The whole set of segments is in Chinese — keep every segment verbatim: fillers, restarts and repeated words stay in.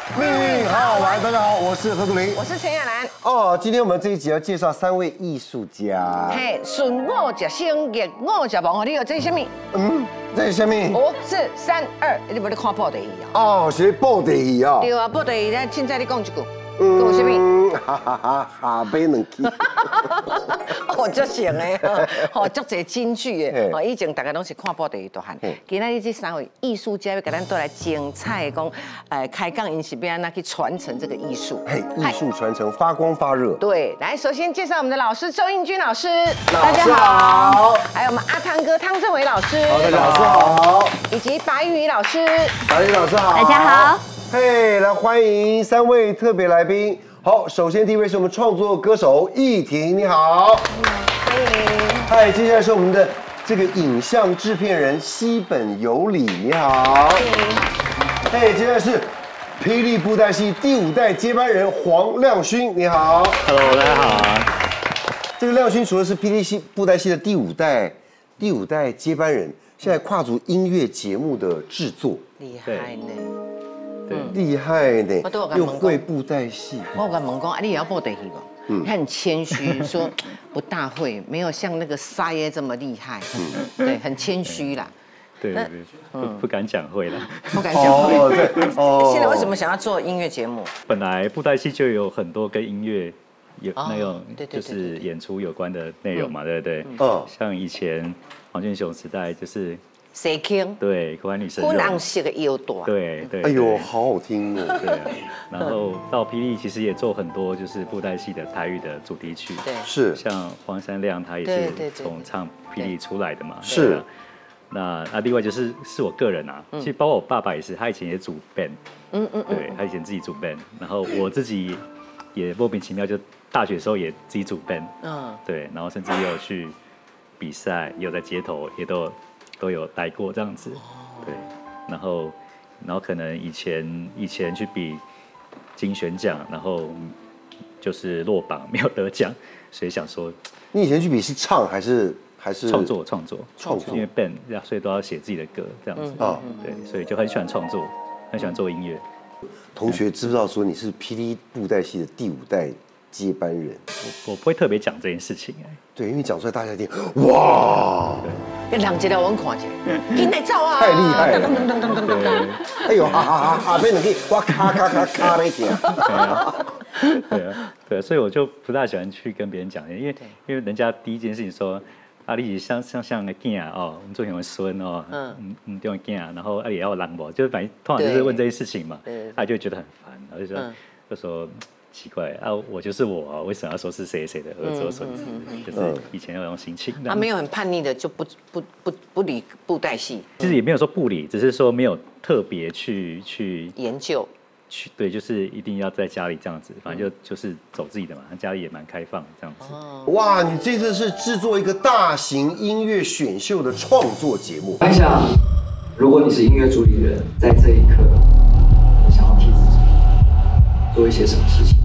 命运好好玩，大家好，我是何杜林， 我是陈亚兰。 哦，今天我们这一集要介绍三位艺术家。 嘿，顺我食生日，我食忙，你有这是什么？ 嗯，这是什么？ 五四三二，你无咧看布袋戏啊？ 哦，是布袋戏啊。 对啊，布袋戏，咱凊彩你讲一句。 嗯， 有什么？ 哈哈哈，下杯两起。 我足成的，吼，足侪金句的。哦，以前大家拢是看布袋戏大汉。今仔日这三位艺术家要给咱带来精彩，讲，呃，开讲因是要安怎去传承这个艺术。 嘿，艺术传承，发光发热。 对，来，首先介绍我们的老师周应君老师， 大家好。 还有我们阿汤哥汤正伟老师， 好，大家好。 以及白宇老师， 白宇老师好。 大家好。 嘿，来欢迎三位特别来宾。好，首先第一位是我们创作歌手易婷，你好。 欢迎。 嗨，接下来是我们的这个影像制片人西本有礼，你好。欢迎。嘿，接下来是霹雳布袋戏第五代接班人黄亮勋，你好。 Hello， 大家好。 这个亮勋除了是霹雳戏布袋戏的第五代第五代接班人，现在跨足音乐节目的制作， 厉害呢。 厉害呢， 我都有又会布袋戏。 我有跟问讲，啊，你也要布袋戏不？嗯，他很谦虚，说不大会，没有像那个沙耶这么厉害。嗯，对，很谦虚啦。 对对对，不不敢讲会了， 不敢讲会。 哦，对，哦。 现在为什么想要做音乐节目？ 本来布袋戏就有很多跟音乐有那种就是演出有关的内容嘛，对不对？嗯。像以前黄俊雄时代就是。 谁听？ 对，国外女神。 粉红色的腰带。 对对。 哎呦，好好听哦。 对。然后到霹雳，其实也做很多就是布袋戏的台语的主题曲。 对。 是。 像黄山亮，他也是从唱霹雳出来的嘛。 是。 那那另外就是是我个人啊，其实包括我爸爸也是，他以前也组 band。嗯嗯。对，他以前自己组 band， 然后我自己也莫名其妙就大学的时候也自己组 band。嗯。对，然后甚至也有去比赛，也有在街头也都。 都有待过这样子，对，然后，然后可能以前以前去比金选奖，然后就是落榜没有得奖，所以想说， 你以前去比是唱还是还是创作创作创作， 因为 band 所以都要写自己的歌这样子啊，对，所以就很喜欢创作，很喜欢做音乐。 同学知不知道说你是霹雳布袋戏的第五代接班人？ 我我不会特别讲这件事情哎， 对，因为讲出来大家一定哇。 人一条我看者，紧来走啊！ 太厉害了！哎呦，哈哈哈！后边你可以哇咔咔咔咔那听。 对啊，对，所以我就不大喜欢去跟别人讲，因为因为人家第一件事情说，啊，你像像像个囝哦，我们做什么孙哦，嗯嗯嗯，这种囝，然后啊也要人不，就是反正通常就是问这些事情嘛，他就会觉得很烦，然后就说就说。 奇怪啊，我就是我啊，为什么要说是谁谁的儿子或孙子？就是以前有那种心情。 他没有很叛逆的，就不不不不理布袋戏。 其实也没有说不理，只是说没有特别去去研究。 去对，就是一定要在家里这样子，反正就就是走自己的嘛，家里也蛮开放这样子。 哇，你这次是制作一个大型音乐选秀的创作节目。 想一想，如果你是音乐主理人，在这一刻，你想要替自己做一些什么事情？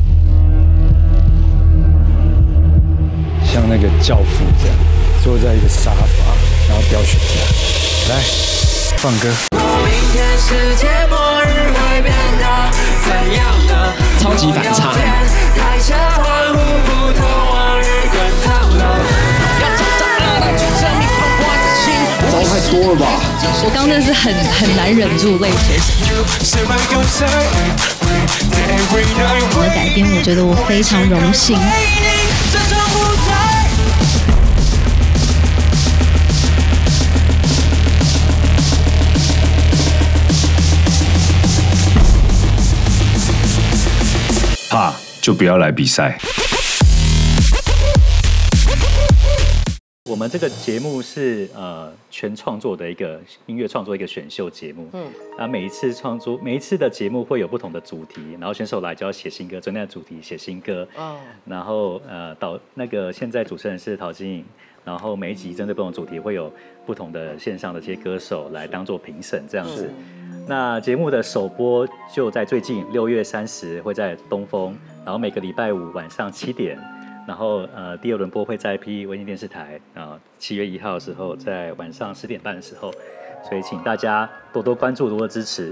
像那个教父这样，坐在一个沙发，然后叼雪茄，来放歌。 超级反差。 糟太多了吧！ 我刚真的是很很难忍住泪水。我的改编，我觉得我非常荣幸。 怕就不要来比赛。 我们这个节目是呃全创作的一个音乐创作一个选秀节目，嗯，啊每一次创作每一次的节目会有不同的主题，然后选手来就要写新歌，针对主题写新歌，哦，然后呃导那个现在主持人是陶晶莹，然后每一集针对不同主题会有不同的线上的这些歌手来当做评审这样子。嗯、那节目的首播就在最近六月三十会在东风，然后每个礼拜五晚上七点。 然后呃，第二轮播会在 P E 卫星电视台啊，七月一号的时候，在晚上十点半的时候，所以请大家多多关注，多多支持。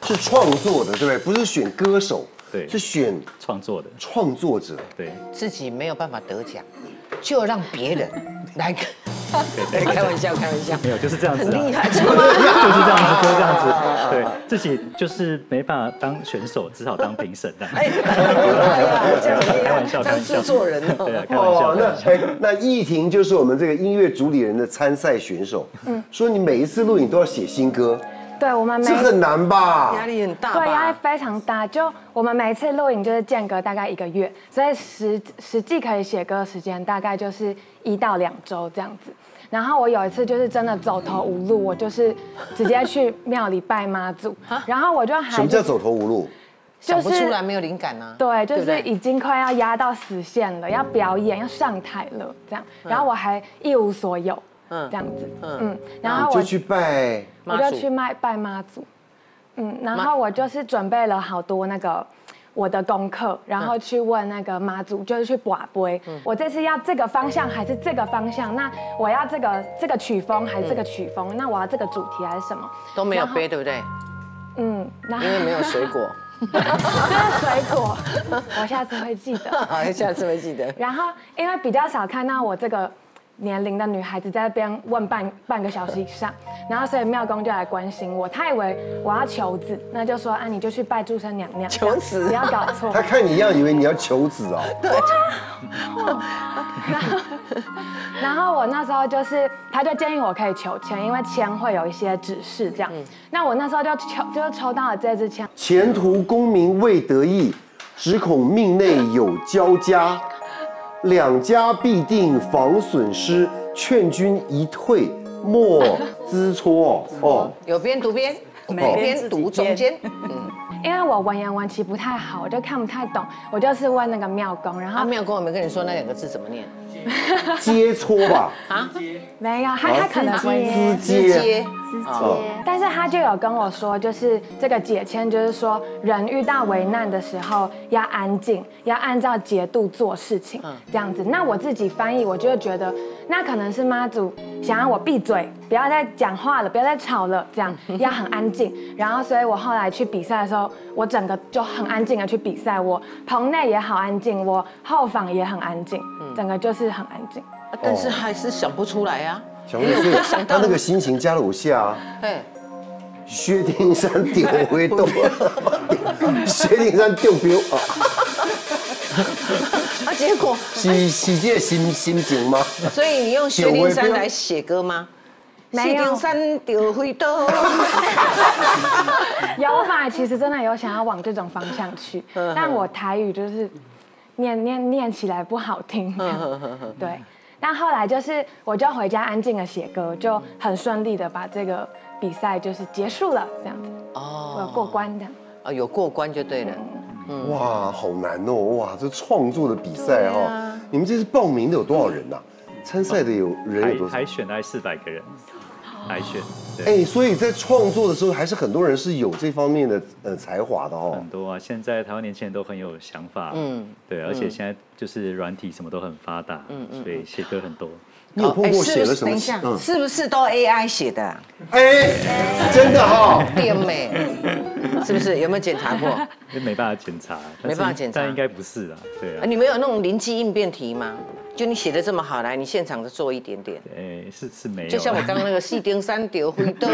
是创作的，对不对？不是选歌手， 对， 是选创作的创作者， 对， 自己没有办法得奖，就让别人来。开玩笑，开玩笑， 没有，就是这样子， 很厉害， 就是这样子，就是这样子，对自己就是没办法当选手，只好当评审的。哎，开玩笑， 当制作人， 对啊，开玩笑。 那哎，那艺婷就是我们这个音乐主理人的参赛选手。嗯，说你每一次录影都要写新歌。 对我们每这很难吧？ 压力很大。 对，压力非常大。就我们每一次录影就是间隔大概一个月，所以实实际可以写歌的时间大概就是一到两周这样子。然后我有一次就是真的走投无路，我就是直接去庙里拜妈祖，然后我就还什么叫走投无路？ 想不出来，没有灵感啊。 对，就是已经快要压到死线了，要表演要上台了这样，然后我还一无所有。嗯，这样子，嗯，然后我就去拜， 我就去拜拜妈祖，嗯，然后我就是准备了好多那个我的功课，然后去问那个妈祖，就是去拔杯，我这次要这个方向还是这个方向？那我要这个这个曲风还是这个曲风？那我要这个主题还是什么？ 都没有杯，对不对？ 嗯， 因为没有水果， 就是水果，我下次会记得， 好，下次会记得。 然后因为比较少看到我这个年龄的女孩子在那边问半半个小时以上，然后所以庙公就来关心我，他以为我要求子，那就说啊你就去拜祝生娘娘， 求子不要搞错。 他看你一样以为你要求子哦。 对。 然后，然后我那时候就是，他就建议我可以求签，因为签会有一些指示这样。那我那时候就抽，就抽到了这支签。 前途功名未得意，只恐命内有交加。两家必定防损失，劝君一退莫知错。 哦，有边读边，没边读中间。 嗯，因为我文言文其实不太好，我就看不太懂，我就是问那个庙公，然后庙公有没有跟你说那两个字怎么念？ 接搓吧？ 啊， 没有，他他可能会直接， 直接，但是他就有跟我说，就是这个解签，就是说人遇到危难的时候要安静，要按照节度做事情，这样子。那我自己翻译，我就觉得那可能是妈祖想让我闭嘴，不要再讲话了，不要再吵了，这样要很安静。然后，所以我后来去比赛的时候，我整个就很安静的去比赛，我棚内也好安静，我后坊也很安静，整个就是很安静。 但是还是想不出来啊。 想不出来，他那个心情加了我下啊。哎，薛丁山丢回洞，薛丁山丢标啊。 啊，结果是是这个心心情吗？ 所以你用薛丁山来写歌吗？薛丁山丢回洞。 有，我本来其实真的有想要往这种方向去，但我台语就是念念念起来不好听，对。但后来就是，我就回家安静的写歌，就很顺利的把这个比赛就是结束了，这样子。哦，我有过关这样。 啊，有过关就对了。 嗯，哇，好难哦！哇，这创作的比赛哈，你们这次报名的有多少人呐？参赛的有人有多少？ 海选大概四百个人。海选， 哎，所以在创作的时候，还是很多人是有这方面的呃才华的哦。 很多啊，现在台湾年轻人都很有想法，嗯，对，而且现在就是软体什么都很发达，嗯嗯，所以写歌很多。 你有碰过写了什么？ 嗯，是不是都 A I 写的？ 哎，真的哈， 变美，是不是？有没有检查过？ 没办法检查， 没办法检查， 但应该不是啊，对啊。 你们有那种灵机应变题吗？就你写的这么好，来，你现场就做一点点。 哎，是是没有。 就像我刚刚那个四丁山丢灰豆，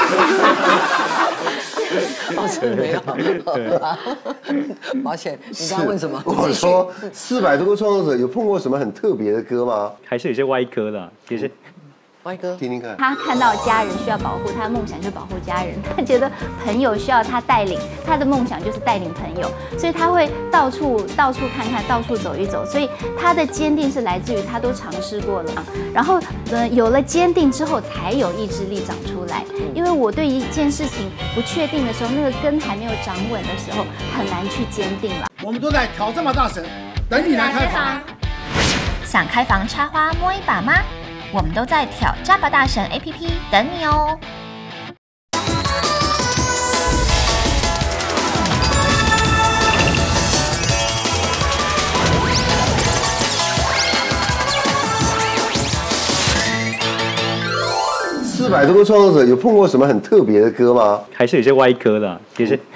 哦，是没有。抱歉，你刚刚问什么？ 我说四百多个创作者有碰过什么很特别的歌吗？ 还是有些歪歌的，有些。 歪哥， 听听看。 他看到家人需要保护，他的梦想就是保护家人。他觉得朋友需要他带领，他的梦想就是带领朋友，所以他会到处到处看看，到处走一走。所以他的坚定是来自于他都尝试过了，然后呃有了坚定之后，才有意志力长出来。因为我对一件事情不确定的时候，那个根还没有长稳的时候，很难去坚定了。 我们都在挑战吧大神，等你来开房。 想开房插花摸一把吗？我们都在挑战吧大神 A P P 等你哦。 四百多个创作者有碰过什么很特别的歌吗？ 还是有些歪歌的，有些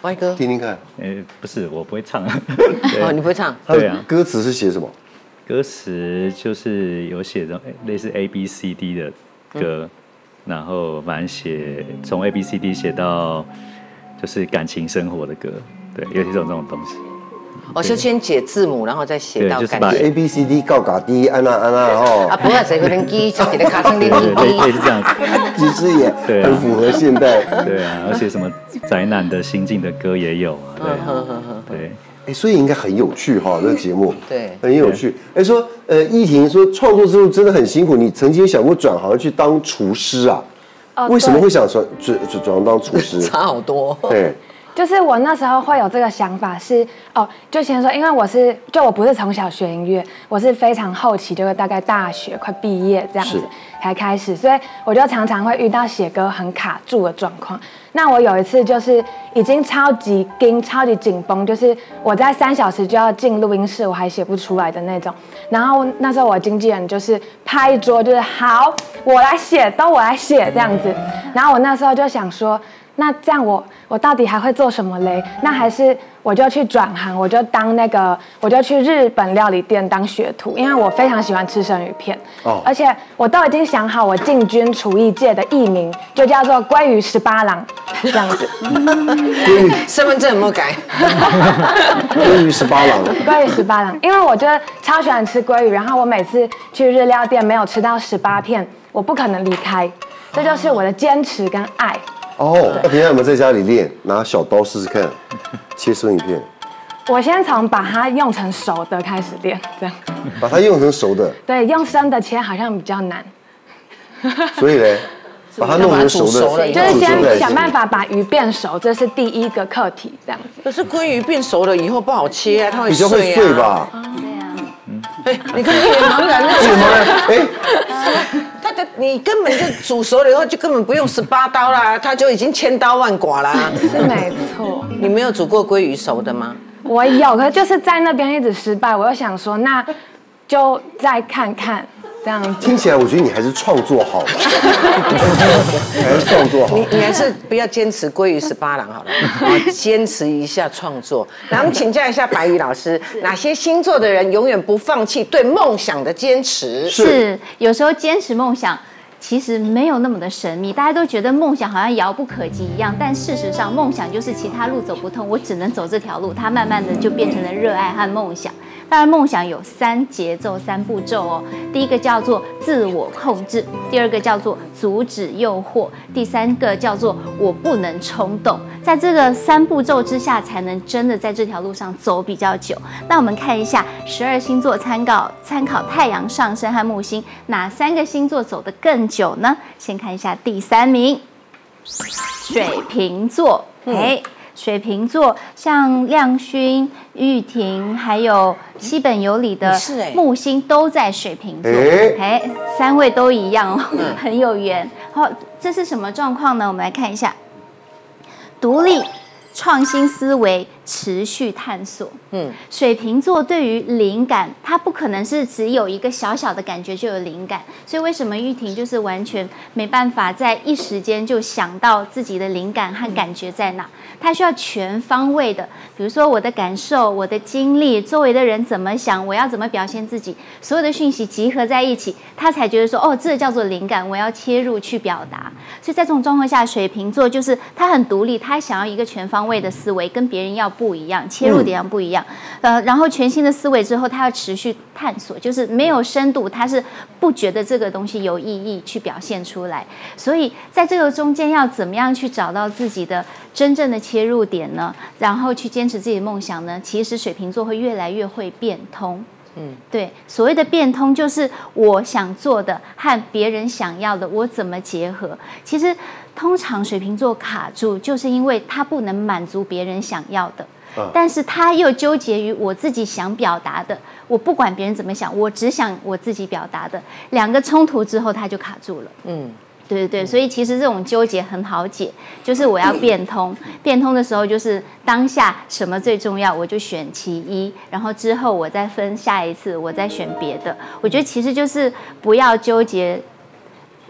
歪歌， 听听看。 呃，不是，我不会唱。 哦，你不会唱？ 对啊。 歌词是写什么？ 歌词就是有写这种类似 A B C D 的歌，嗯、然后反正写从 A B C D 写到就是感情生活的歌，对，有这种这种东西。 我就先解字母，然后再写到感情。 把 A B C D 告嘎 D 安娜安娜哦。 啊，不要谁可能记，就给他卡上零零对，类似这样子。 其实也很符合现代。 对啊，而且什么宅男的心境的歌也有啊。对，对。 哎，所以应该很有趣哈，这个节目。 对， 很有趣。哎，说呃，依婷说创作之路真的很辛苦，你曾经想过转行去当厨师啊？哦，为什么会想转转转行当厨师？ 差好多。 对。 就是我那时候会有这个想法是哦，就先说，因为我是就我不是从小学音乐，我是非常后期，就是大概大学快毕业这样子才开始，所以我就常常会遇到写歌很卡住的状况。那我有一次就是已经超级紧、超级紧绷，就是我在三小时就要进录音室，我还写不出来的那种。然后那时候我经纪人就是拍桌，就是好，我来写，都我来写这样子。然后我那时候就想说，那这样我我到底还会做什么嘞？那还是我就去转行，我就当那个，我就去日本料理店当学徒，因为我非常喜欢吃生鱼片，哦，而且我都已经想好我进军厨艺界的艺名，就叫做鲑鱼十八郎，这样子。 身份证有没有改？ 鲑鱼十八郎。 鲑鱼十八郎，因为我觉得超喜欢吃鲑鱼，然后我每次去日料店没有吃到十八片，我不可能离开，这就是我的坚持跟爱。 哦，那平常有没有在家里练？拿小刀试试看，切生鱼片。 我先从把它用成熟的开始练，这样。 把它用成熟的。 对，用生的切好像比较难。 所以呢，把它弄成熟的， 就是先想办法把鱼变熟，这是第一个课题，这样子。 可是鲑鱼变熟了以后不好切啊，它会比较会碎吧？ 哎，你看脸茫然那种，哎，他的你根本就煮熟了以后就根本不用十八刀啦，他就已经千刀万剐啦。 是没错。 你没有煮过鲑鱼熟的吗？ 我有，可是就是在那边一直失败，我又想说，那就再看看。这样听起来，我觉得你还是创作好了，还是创作好。 你你还是不要坚持鲑鱼十八郎好了，坚持一下创作。那我们请教一下白宇老师，哪些星座的人永远不放弃对梦想的坚持？ 是，有时候坚持梦想其实没有那么的神秘，大家都觉得梦想好像遥不可及一样，但事实上，梦想就是其他路走不通，我只能走这条路，它慢慢的就变成了热爱和梦想。当然，梦想有三节奏、三步骤哦。第一个叫做自我控制，第二个叫做阻止诱惑，第三个叫做我不能冲动。在这个三步骤之下，才能真的在这条路上走比较久。那我们看一下十二星座参考参考太阳上升和木星，哪三个星座走得更久呢？先看一下第三名，水瓶座。哎、嗯。水瓶座像亮勋、玉婷，还有西本由里的木星都在水瓶座，哎，三位都一样哦，很有缘。好，这是什么状况呢？我们来看一下，独立、创新思维、持续探索。嗯，水瓶座对于灵感，它不可能是只有一个小小的感觉就有灵感，所以为什么玉婷就是完全没办法在一时间就想到自己的灵感和感觉在哪？它需要全方位的，比如说我的感受、我的经历、周围的人怎么想，我要怎么表现自己，所有的讯息集合在一起，他才觉得说，哦，这叫做灵感，我要切入去表达。所以在这种状况下，水瓶座就是他很独立，他想要一个全方位的思维，跟别人要不一样，切入点要不一样。嗯、呃，然后全新的思维之后，他要持续探索，就是没有深度，他是不觉得这个东西有意义去表现出来。所以在这个中间要怎么样去找到自己的真正的切入点呢？然后去坚持自己的梦想呢？其实水瓶座会越来越会变通。嗯，对，所谓的变通就是我想做的和别人想要的，我怎么结合？其实通常水瓶座卡住，就是因为他不能满足别人想要的。但是他又纠结于我自己想表达的，我不管别人怎么想，我只想我自己表达的，两个冲突之后他就卡住了。嗯，对对对，所以其实这种纠结很好解，就是我要变通，变通的时候就是当下什么最重要，我就选其一，然后之后我再分下一次，我再选别的。我觉得其实就是不要纠结。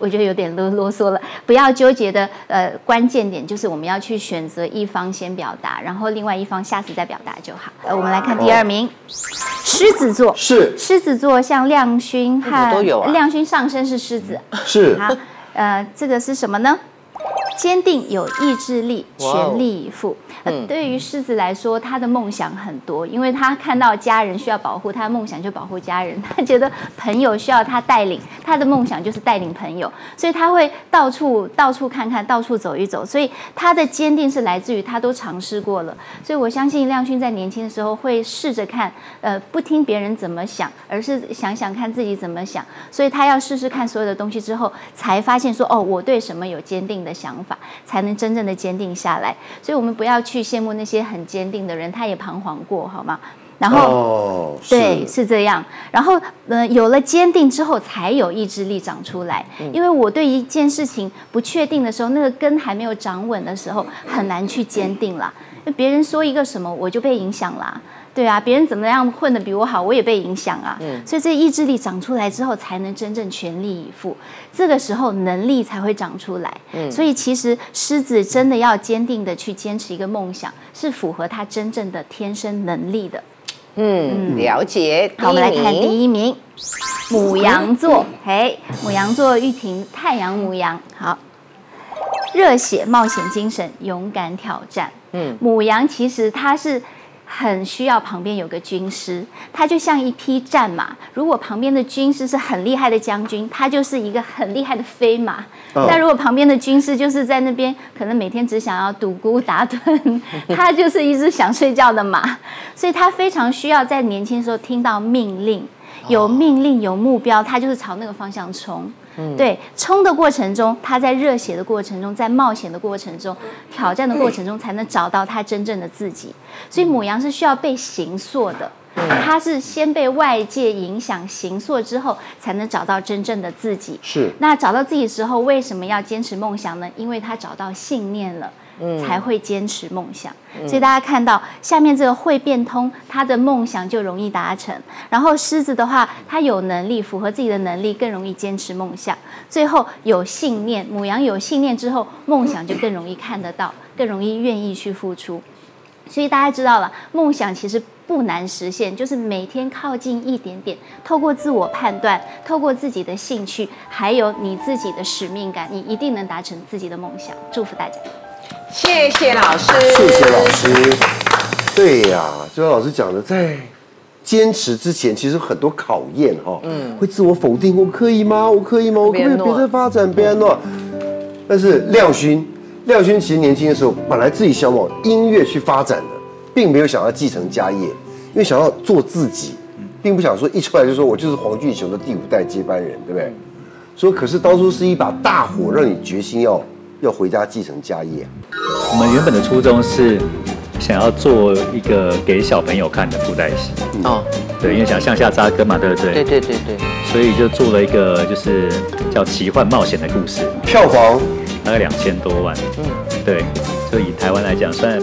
我觉得有点啰啰嗦了，不要纠结的。呃，关键点就是我们要去选择一方先表达，然后另外一方下次再表达就好。呃，我们来看第二名，狮子座是狮子座，像亮勋和都有啊， 亮勋上身是狮子， 是好，呃，这个是什么呢？坚定有意志力，全力以赴。呃，对于狮子来说，他的梦想很多，因为他看到家人需要保护，他的梦想就保护家人。他觉得朋友需要他带领，他的梦想就是带领朋友，所以他会到处到处看看，到处走一走。所以他的坚定是来自于他都尝试过了。所以我相信亮勋在年轻的时候会试着看，呃，不听别人怎么想，而是想想看自己怎么想。所以他要试试看所有的东西之后，才发现说，哦，我对什么有坚定的想法，才能真正的坚定下来。所以我们不要去羡慕那些很坚定的人，他也彷徨过，好吗？然后， 哦、 对，是这样。然后，呃，有了坚定之后，才有意志力长出来。嗯、因为我对一件事情不确定的时候，那个根还没有长稳的时候，很难去坚定啦。因为别人说一个什么，我就被影响啦。对啊，别人怎么样混得比我好，我也被影响啊。嗯、所以这意志力长出来之后，才能真正全力以赴。这个时候能力才会长出来。嗯、所以其实狮子真的要坚定的去坚持一个梦想，是符合他真正的天生能力的。 嗯，了解。 好，我们来看第一名，牡羊座。嘿，牡羊座玉婷，太阳牡羊。好，热血冒险精神，勇敢挑战。嗯，牡羊其实它是很需要旁边有个军师，他就像一匹战马。如果旁边的军师是很厉害的将军，他就是一个很厉害的飞马。哦、但如果旁边的军师就是在那边，可能每天只想要赌孤打盹，他就是一只想睡觉的马。所以他非常需要在年轻的时候听到命令，有命令有目标，他就是朝那个方向冲。嗯、对，冲的过程中，他在热血的过程中，在冒险的过程中，挑战的过程中，才能找到他真正的自己。所以牡羊是需要被形塑的，他是先被外界影响形塑之后，才能找到真正的自己。是。那找到自己之后，为什么要坚持梦想呢？因为他找到信念了。才会坚持梦想，嗯、所以大家看到下面这个会变通，他的梦想就容易达成。然后狮子的话，他有能力，符合自己的能力，更容易坚持梦想。最后有信念，牡羊有信念之后，梦想就更容易看得到，更容易愿意去付出。所以大家知道了，梦想其实不难实现，就是每天靠近一点点，透过自我判断，透过自己的兴趣，还有你自己的使命感，你一定能达成自己的梦想。祝福大家。 谢谢老师， 谢谢老师。对呀、啊，就像老师讲的，在坚持之前，其实很多考验哈，嗯，会自我否定，我可以吗？我可以吗？我可不可以别再发展别诺？但是亮勋，亮勋其实年轻的时候，本来自己想往音乐去发展的，并没有想要继承家业，因为想要做自己，并不想说一出来就说我就是黄俊雄的第五代接班人，对不对？说可是当初是一把大火，让你决心要要回家继承家业。 我们原本的初衷是想要做一个给小朋友看的布袋戏哦，对，因为想向下扎根嘛，对不对？ 对对对对。 所以就做了一个就是叫奇幻冒险的故事， 票房大概两千多万，嗯，对，所以以台湾来讲算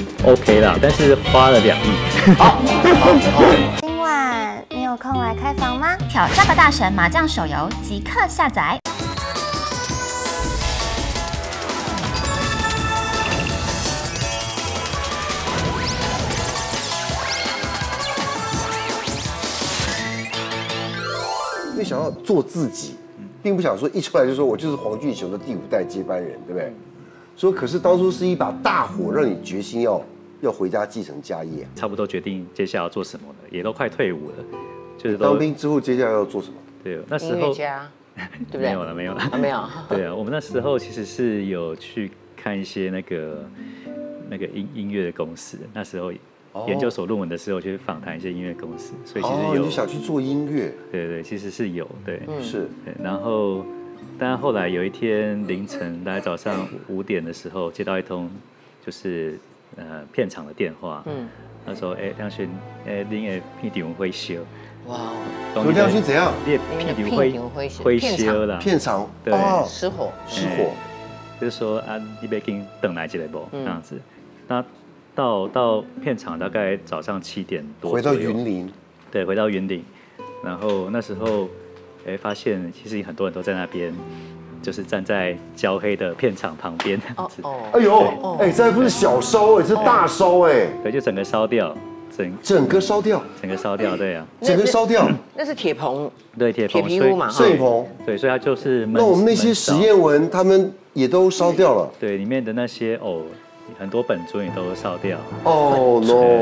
OK 啦，但是花了两亿。好， 今晚你有空来开房吗？挑战吧大神麻将手游即刻下载。 因为想要做自己，并不想说一出来就说我就是黄俊雄的第五代接班人，对不对？说可是当初是一把大火，让你决心要要回家继承家业、啊。 差不多决定接下来要做什么了，也都快退伍了，就是当兵之后接下来要做什么？ 对，那时候音乐家，对不对？ 没有了，没有了， 啊、没有。 对啊，我们那时候其实是有去看一些那个那个音音乐的公司，那时候。研究所论文的时候，去访谈一些音乐公司，所以其实有、 哦、你想去做音乐， 对对，其实是有，对， 嗯、是。 然后，但后来有一天凌晨，大概早上五点的时候，接到一通就是呃片场的电话，嗯，他说：“哎，亮勋，哎，您的片场会修。”哇哦！说亮勋怎样？ 你的片场会会修啦， 片场对失火失火， 就是说啊，你别跟等来这类不这样子，那。到到片场大概早上七点多， 回到云林， 对，回到云林，然后那时候，哎，发现其实很多人都在那边就是站在焦黑的片场旁边这样子。 哦， 哎呦，哎，这还不是小烧哎，这大烧哎， 对，就整个烧掉，整整个烧掉， 整个烧掉，对啊， 整个烧掉， 那是铁棚， 对，铁棚， 铁皮屋嘛， 摄影棚， 对，所以它就是那我们那些实验文，他们也都烧掉了， 对，里面的那些哦，很多本尊也都烧掉。 哦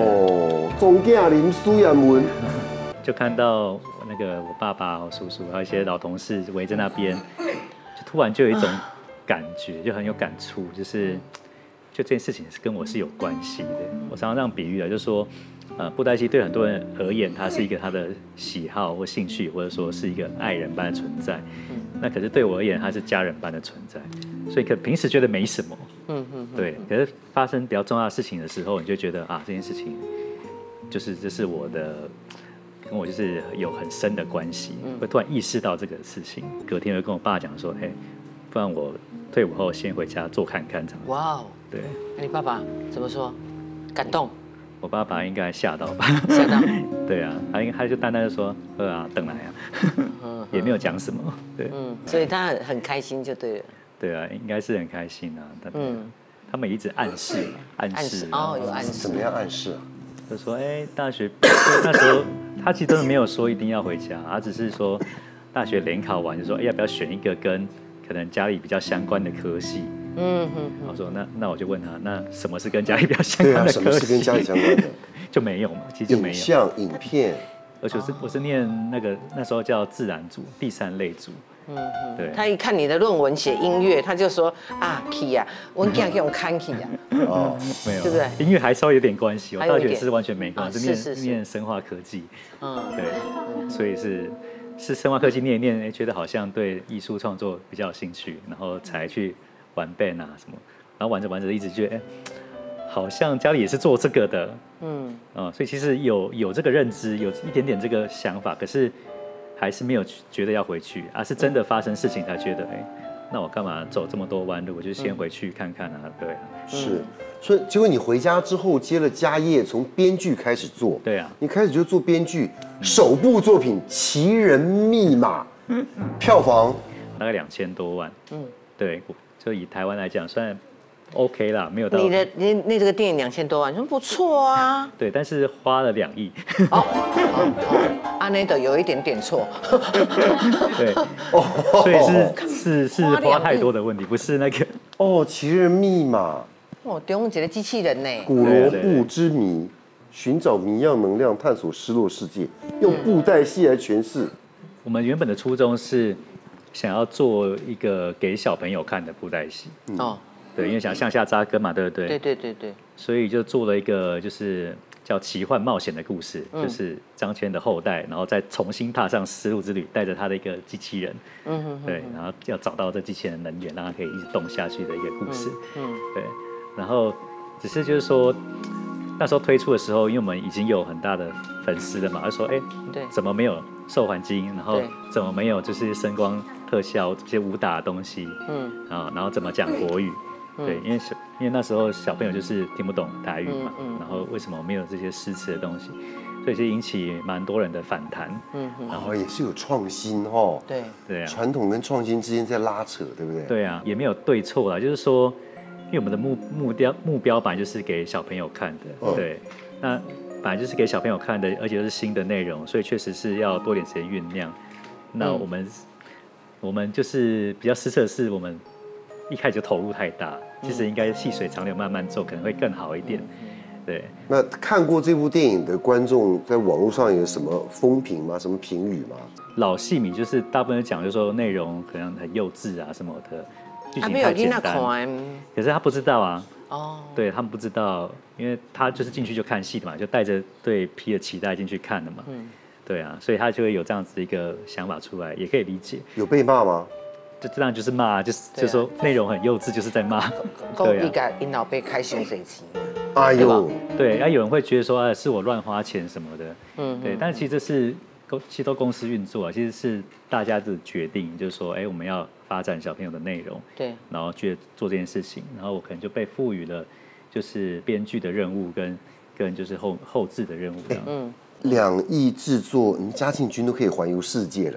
no， 总囝啉实验文， 就看到那个我爸爸、我叔叔还有一些老同事围在那边，就突然就有一种感觉，就很有感触，就是就这件事情是跟我是有关系的。我常常这样比喻的，就是说，呃，布袋戏对很多人而言，它是一个他的喜好或兴趣，或者说是一个爱人般的存在。那可是对我而言，它是家人般的存在。所以可平时觉得没什么，嗯嗯，对。可是发生比较重要的事情的时候，你就觉得啊，这件事情就是这是我的。跟我就是有很深的关系，会突然意识到这个事情。隔天会跟我爸讲说，哎，不然我退伍后先回家做看看这样。哇哦，对。 那你爸爸怎么说？感动？ 我爸爸应该吓到吧？ 吓到？ 对啊，他他就淡淡的说，呃啊，等来啊，也没有讲什么。对， 嗯，所以他很很开心就对了。 对啊，应该是很开心啊。嗯，他们一直暗示，暗示哦，有暗示。 怎么样暗示啊？ 就说哎，大学那时候他其实真的没有说一定要回家，他只是说大学联考完就说哎，要不要选一个跟可能家里比较相关的科系？嗯嗯。我说那那我就问他，那什么是跟家里比较相关的科系？ 对啊，什么是跟家里相关的？ 就没有嘛，其实就没有。 影像、影片， 而且我是我是念那个那时候叫自然组第三类组。嗯嗯。对。 他一看你的论文写音乐，他就说啊 ，key 啊，我今天用看 key 啊。 哦，没有，对不对？音乐还稍微有点关系，我大学是完全没关系，是念念生化科技。嗯，对，所以是是生化科技念一念，哎，觉得好像对艺术创作比较有兴趣，然后才去玩 band 啊什么，然后玩着玩着一直觉得，哎，好像家里也是做这个的。嗯，啊，所以其实有有这个认知，有一点点这个想法，可是还是没有觉得要回去，而是真的发生事情才觉得，哎。那我干嘛走这么多弯路？我就先回去看看啊，对啊。 是，所以结果你回家之后接了家业，从编剧开始做。 对啊， 你开始就做编剧，首部作品《奇人密码》，票房大概两千多万。嗯，对，就以台湾来讲，算 OK 啦，没有到。 你的你那这个电影两千多万，说不错啊。 对，但是花了两亿。 哦，阿内德有一点点错。 对，所以是是是花太多的问题，不是那个。 哦，奇人密码。 哦，中一个机器人呢。 古罗布之谜，寻找谜样能量，探索失落世界，用布袋戏来诠释。 我们原本的初衷是想要做一个给小朋友看的布袋戏。哦。对，因为想向下扎根嘛，对不对？ 对对对对。所以就做了一个就是叫奇幻冒险的故事，嗯、就是张骞的后代，然后再重新踏上丝路之旅，带着他的一个机器人，嗯哼，对，然后要找到这机器人的能源，让他可以一直动下去的一个故事，嗯，嗯对。然后只是就是说，那时候推出的时候，因为我们已经有很大的粉丝了嘛，他说，哎，对，怎么没有受环境？然后怎么没有就是声光特效这些武打的东西？嗯，啊，然后怎么讲国语？对，因为小因为那时候小朋友就是听不懂台语嘛，嗯嗯、然后为什么没有这些诗词的东西，所以就引起蛮多人的反弹。嗯， 然后也是有创新哦。 对对啊， 传统跟创新之间在拉扯，对不对？ 对啊，也没有对错啦，就是说，因为我们的目目标目标本来就是给小朋友看的，嗯、对，那本来就是给小朋友看的，而且又是新的内容，所以确实是要多点时间酝酿。那我们、嗯、我们就是比较失策的是我们。一开始就投入太大，其实应该细水长流，慢慢做，可能会更好一点。对。 那看过这部电影的观众，在网络上有什么风评吗？什么评语吗？ 老戏迷就是大部分讲，就是说内容可能很幼稚啊什么的，剧情太简单。可是他不知道啊。哦。对他们不知道，因为他就是进去就看戏的嘛，就带着对批的期待进去看的嘛。嗯。对啊，所以他就会有这样子一个想法出来，也可以理解。 有被骂吗？ 就这样就是骂，就是就说内容很幼稚，就是在骂。 对啊。一个引导被开胸水期。 哎呦。 对，啊，有人会觉得说，啊，是我乱花钱什么的。嗯。对，但其实这是公，其实都公司运作啊，其实是大家的决定，就是说，哎，我们要发展小朋友的内容。 对。 然后去做这件事情，然后我可能就被赋予了，就是编剧的任务跟跟就是后后制的任务这样。嗯。 两亿制作，你嘉庆君都可以环游世界了哈。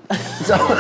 这样，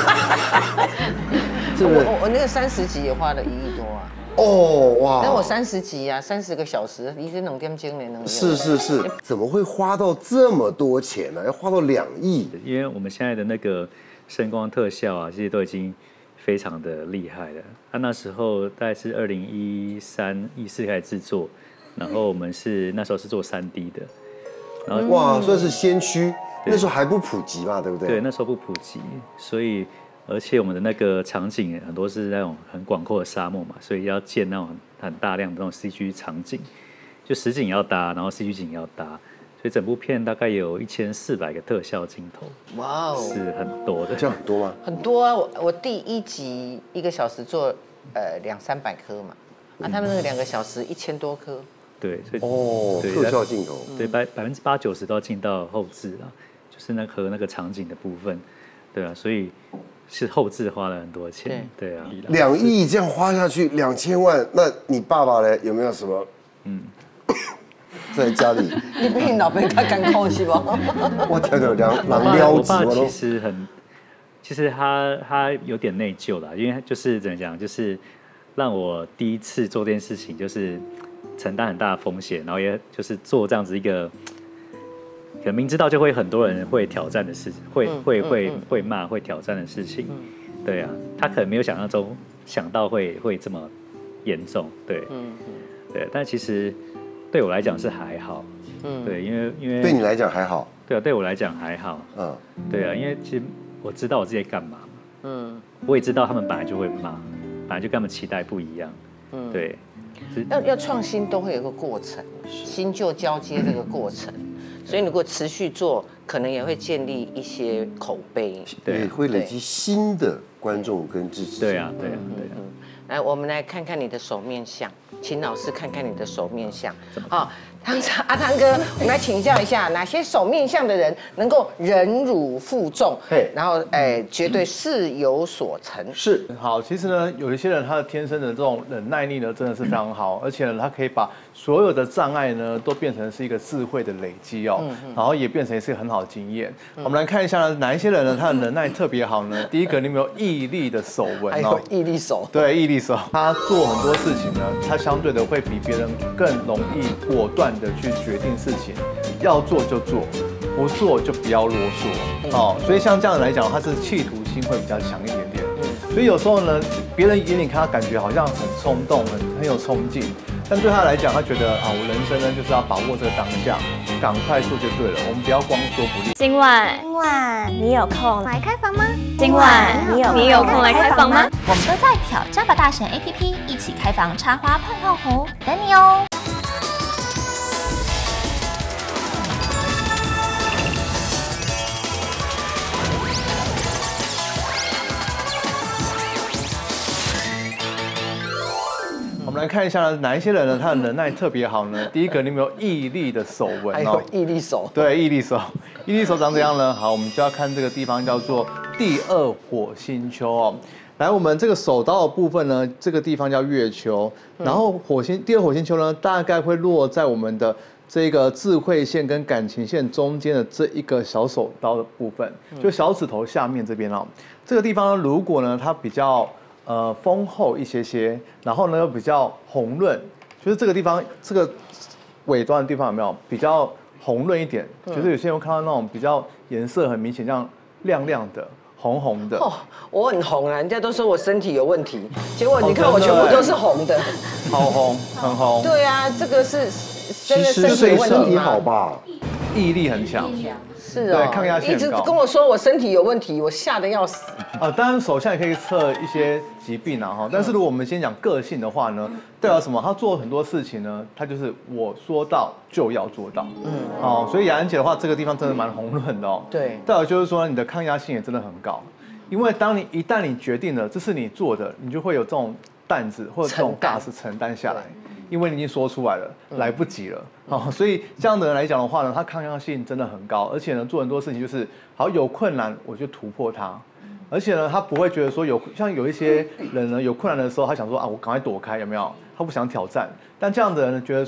是不是？ 我我那个三十集也花了一亿多啊。 哦哇！ 但我三十集啊，三十个小时，一直两点钟呢，能是是是，怎么会花到这么多钱呢？要花到两亿？ 因为我们现在的那个声光特效啊，其实都已经非常的厉害了。他、啊、那时候大概是二零一三、一四开始制作，然后我们是那时候是做三 D 的，然后哇，算是先驱，那时候还不普及嘛，对不对？ 对，那时候不普及，所以。而且我们的那个场景很多是那种很广阔的沙漠嘛，所以要建那种很大量的那种 C G 场景，就实景要搭，然后 C G 景要搭，所以整部片大概有一千四百个特效镜头。哇哦，是很多的。 这样很多吗？ 很多啊！我我第一集一个小时做呃两三百颗嘛，啊，他们那个两个小时一千多颗。 对，所以哦，特效镜头， 对，百百分之八九十都要进到后置啊，就是那和那个场景的部分，对啊，所以。是后置花了很多钱，对啊， 两亿这样花下去，两千万，那你爸爸呢？有没有什么？嗯，在家里， 你比你老爸他敢控是不？ 我听到两两撩我爸其实很，其实他他有点内疚啦，因为就是怎么讲，就是让我第一次做这件事情，就是承担很大的风险，然后也就是做这样子一个。可能明知道就会很多人会挑战的事情，会会会会骂会挑战的事情，对啊，他可能没有想象中想到会会这么严重，对，对，但其实对我来讲是还好，对，因为因为对你来讲还好， 对啊，对我来讲还好，嗯，对啊，因为其实我知道我自己在干嘛，嗯，我也知道他们本来就会骂，本来就跟他们期待不一样，嗯，对， 要要创新都会有个过程，新旧交接这个过程。所以如果持续做，可能也会建立一些口碑， 对，会累积新的观众跟支持。 对啊，对啊，对啊。 来，我们来看看你的手面相，请老师看看你的手面相。好，汤阿汤哥，我们来请教一下，哪些手面相的人能够忍辱负重？然后哎，绝对事有所成。 是，好，其实呢，有一些人他的天生的这种忍耐力呢，真的是非常好，而且呢，他可以把所有的障碍呢，都变成是一个智慧的累积哦，然后也变成是一个很好的经验。我们来看一下呢，哪一些人呢，他的忍耐特别好呢？第一个，你有没有毅力的手纹哦？ 毅力手。 对，毅力手，他做很多事情呢，他相对的会比别人更容易果断的去决定事情，要做就做，不做就不要啰嗦哦。所以像这样来讲，他是企图心会比较强一点点。所以有时候呢，别人眼里看他感觉好像很冲动，很很有冲劲。但对他来讲，他觉得啊，我人生呢就是要把握这个当下，赶快做就对了。我们不要光说不练。 今晚，今晚你有空来开房吗？今晚你有你有空来开房吗？我们都在挑战吧大神 A P P 一起开房插花碰碰胡，等你哦。 我们来看一下呢，哪一些人呢，他的忍耐特别好呢？第一个，你有没有毅力的手纹哦？ 毅力手。 对，毅力手，毅力手长怎样呢？好，我们就要看这个地方叫做第二火星丘哦。来，我们这个手刀的部分呢，这个地方叫月丘，然后火星第二火星丘呢，大概会落在我们的这个智慧线跟感情线中间的这一个小手刀的部分，就小指头下面这边哦。这个地方呢，如果呢它比较呃丰厚一些些，然后呢又比较红润，就是这个地方这个尾端的地方有没有比较红润一点？就是有些人会看到那种比较颜色很明显，这样亮亮的。红红的哦， 我很红啊，人家都说我身体有问题，结果你看我全部都是红的， 好红，很红。 对啊，这个是真的身体身体好吧？ 毅力很强， 是哦， 对，抗压性很高。 一直跟我说我身体有问题，我吓得要死。 啊，当然手下也可以测一些疾病啊哈，但是如果我们先讲个性的话呢，代表什么？他做很多事情呢，他就是我说到就要做到。嗯，哦，所以雅安姐的话，这个地方真的蛮红润的哦。 对， 代表就是说你的抗压性也真的很高，因为当你一旦你决定了这是你做的，你就会有这种担子或者这种大事承担下来。因为你已经说出来了，来不及了，哦，所以这样的人来讲的话呢，他抗压性真的很高，而且呢，做很多事情就是好有困难我就突破它，而且呢，他不会觉得说有像有一些人呢有困难的时候，他想说啊，我赶快躲开，有没有？他不想挑战，但这样的人呢，觉得说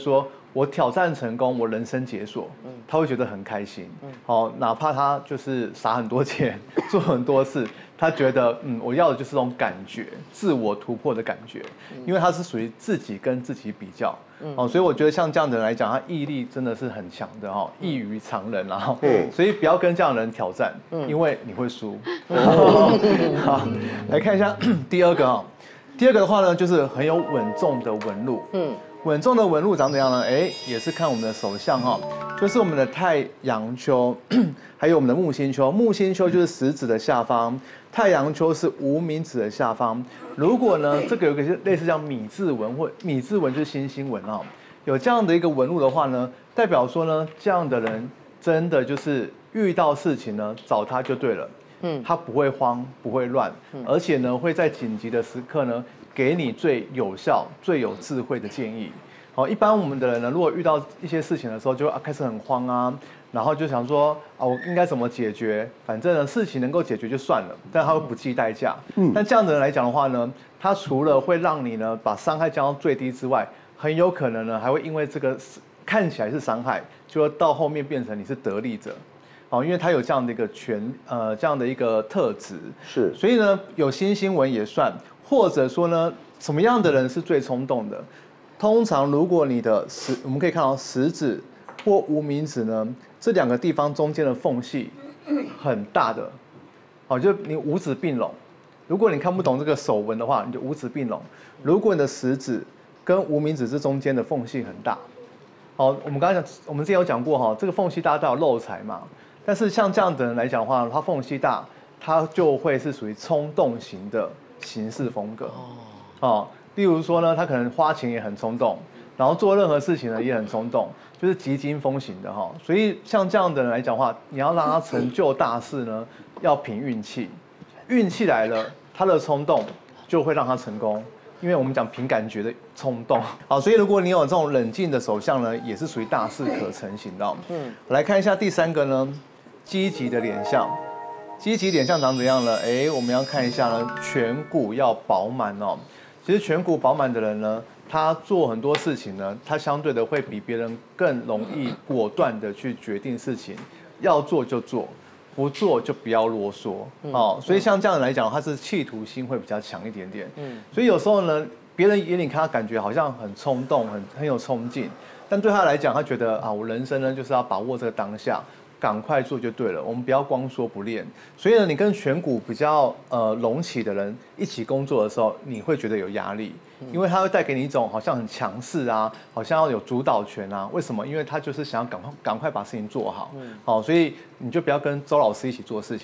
我挑战成功，我人生解锁，他会觉得很开心。好，哪怕他就是撒很多钱，做很多事，他觉得嗯，我要的就是这种感觉，自我突破的感觉，因为他是属于自己跟自己比较。哦，所以我觉得像这样的人来讲，他毅力真的是很强的哈，异于常人啊。所以不要跟这样的人挑战，因为你会输。好，来看一下第二个啊，第二个的话呢，就是很有稳重的纹路。嗯。稳重的纹路长怎样呢？哎，也是看我们的手相哈，就是我们的太阳丘，还有我们的木星丘。木星丘就是食指的下方，太阳丘是无名指的下方。如果呢，这个有个类似像米字纹或米字纹就是星星纹啊，有这样的一个纹路的话呢，代表说呢，这样的人真的就是遇到事情呢，找他就对了。嗯，他不会慌，不会乱，而且呢，会在紧急的时刻呢。给你最有效、最有智慧的建议。好，一般我们的人呢，如果遇到一些事情的时候，就啊开始很慌啊，然后就想说啊，我应该怎么解决？反正呢，事情能够解决就算了，但他会不计代价。嗯，但这样的人来讲的话呢，他除了会让你呢把伤害降到最低之外，很有可能呢还会因为这个看起来是伤害，就会到后面变成你是得利者。哦，因为他有这样的一个权呃这样的一个特质。是，所以呢，有星星纹也算。或者说呢，什么样的人是最冲动的？通常如果你的食，我们可以看到食指或无名指呢，这两个地方中间的缝隙很大的，好，就你五指并拢。如果你看不懂这个手纹的话，你就五指并拢。如果你的食指跟无名指这中间的缝隙很大，好，我们刚才讲，我们之前有讲过哈，这个缝隙大都有漏财嘛。但是像这样的人来讲的话，他缝隙大，他就会是属于冲动型的。行事风格哦，例如说呢，他可能花钱也很冲动，然后做任何事情呢也很冲动，就是急惊风型的哈。所以像这样的人来讲的话，你要让他成就大事呢，要凭运气，运气来了，他的冲动就会让他成功，因为我们讲凭感觉的冲动。好，所以如果你有这种冷静的手相呢，也是属于大事可成型的。嗯，来看一下第三个呢，积极的脸相。积极脸相长怎样呢？哎，我们要看一下呢，颧骨要饱满哦。其实颧骨饱满的人呢，他做很多事情呢，他相对的会比别人更容易果断的去决定事情，要做就做，不做就不要啰嗦哦。所以像这样来讲，他是企图心会比较强一点点。嗯，所以有时候呢，别人眼里看他感觉好像很冲动，很很有冲劲，但对他来讲，他觉得啊，我人生呢就是要把握这个当下。赶快做就对了，我们不要光说不练。所以呢，你跟颧骨比较呃隆起的人一起工作的时候，你会觉得有压力，因为他会带给你一种好像很强势啊，好像要有主导权啊。为什么？因为他就是想要赶快赶快把事情做好。嗯，好，所以你就不要跟周老师一起做事情。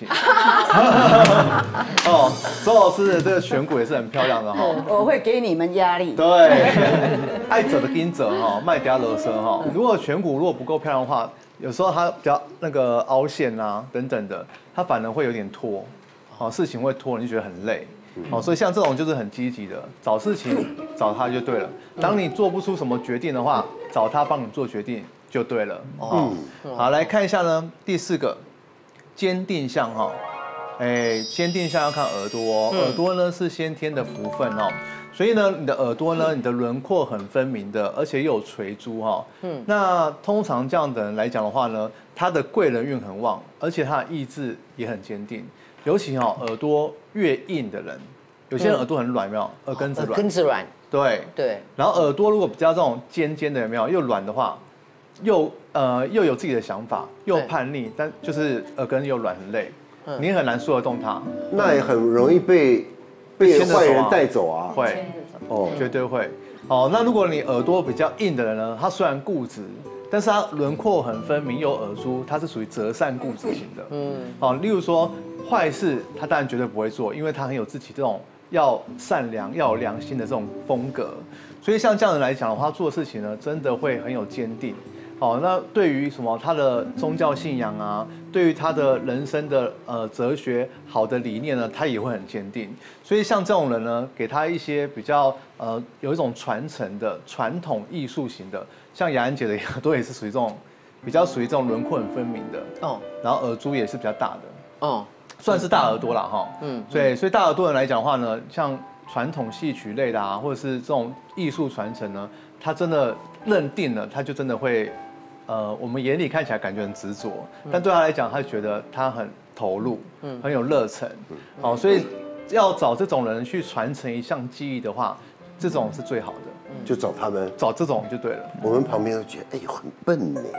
哦，周老师的这个颧骨也是很漂亮的哈。 我会给你们压力。 对，爱者的跟者哈，卖嗲勒瑟哈。如果颧骨如果不够漂亮的话，有时候它比较那个凹陷啊等等的，它反而会有点拖，好，事情会拖，你就觉得很累，好，所以像这种就是很积极的，找事情找他就对了。当你做不出什么决定的话，找他帮你做决定就对了。哦，好，来看一下呢，第四个，坚定相哈，哎，坚定相要看耳朵，耳朵呢是先天的福分哦。所以呢，你的耳朵呢，你的轮廓很分明的，而且又有垂珠哈。嗯，那通常这样的人来讲的话呢，他的贵人运很旺，而且他的意志也很坚定。尤其哈，耳朵越硬的人，有些人耳朵很软，有没有？耳根子软。 耳根子软。 对对。 然后耳朵如果比较这种尖尖的，有没有？又软的话，又呃又有自己的想法，又叛逆，但就是耳根又软，很累，你很难说得动他。 那也很容易被。被坏人带走啊！ 会，哦，绝对会。哦，那如果你耳朵比较硬的人呢，他虽然固执，但是他轮廓很分明，有耳珠，他是属于择善固执型的。嗯，哦，例如说坏事，他当然绝对不会做，因为他很有自己这种要善良、要有良心的这种风格。所以像这样人来讲的话，他做事情呢，真的会很有坚定。好，那对于什么他的宗教信仰啊，对于他的人生的呃哲学好的理念呢，他也会很坚定。所以像这种人呢，给他一些比较呃有一种传承的传统艺术型的，像雅安姐的耳朵也是属于这种比较属于这种轮廓很分明的哦，然后耳珠也是比较大的哦，算是大耳朵啦哈。嗯，所以所以大耳朵人来讲的话呢，像传统戏曲类的啊，或者是这种艺术传承呢， 他真的认定了，他就真的会，呃，我们眼里看起来感觉很执着，但对他来讲，他觉得他很投入，嗯，很有热忱，好，所以要找这种人去传承一项技艺的话，这种是最好的。 就找他们， 找这种就对了。 我们旁边都觉得，哎呦，很笨呢。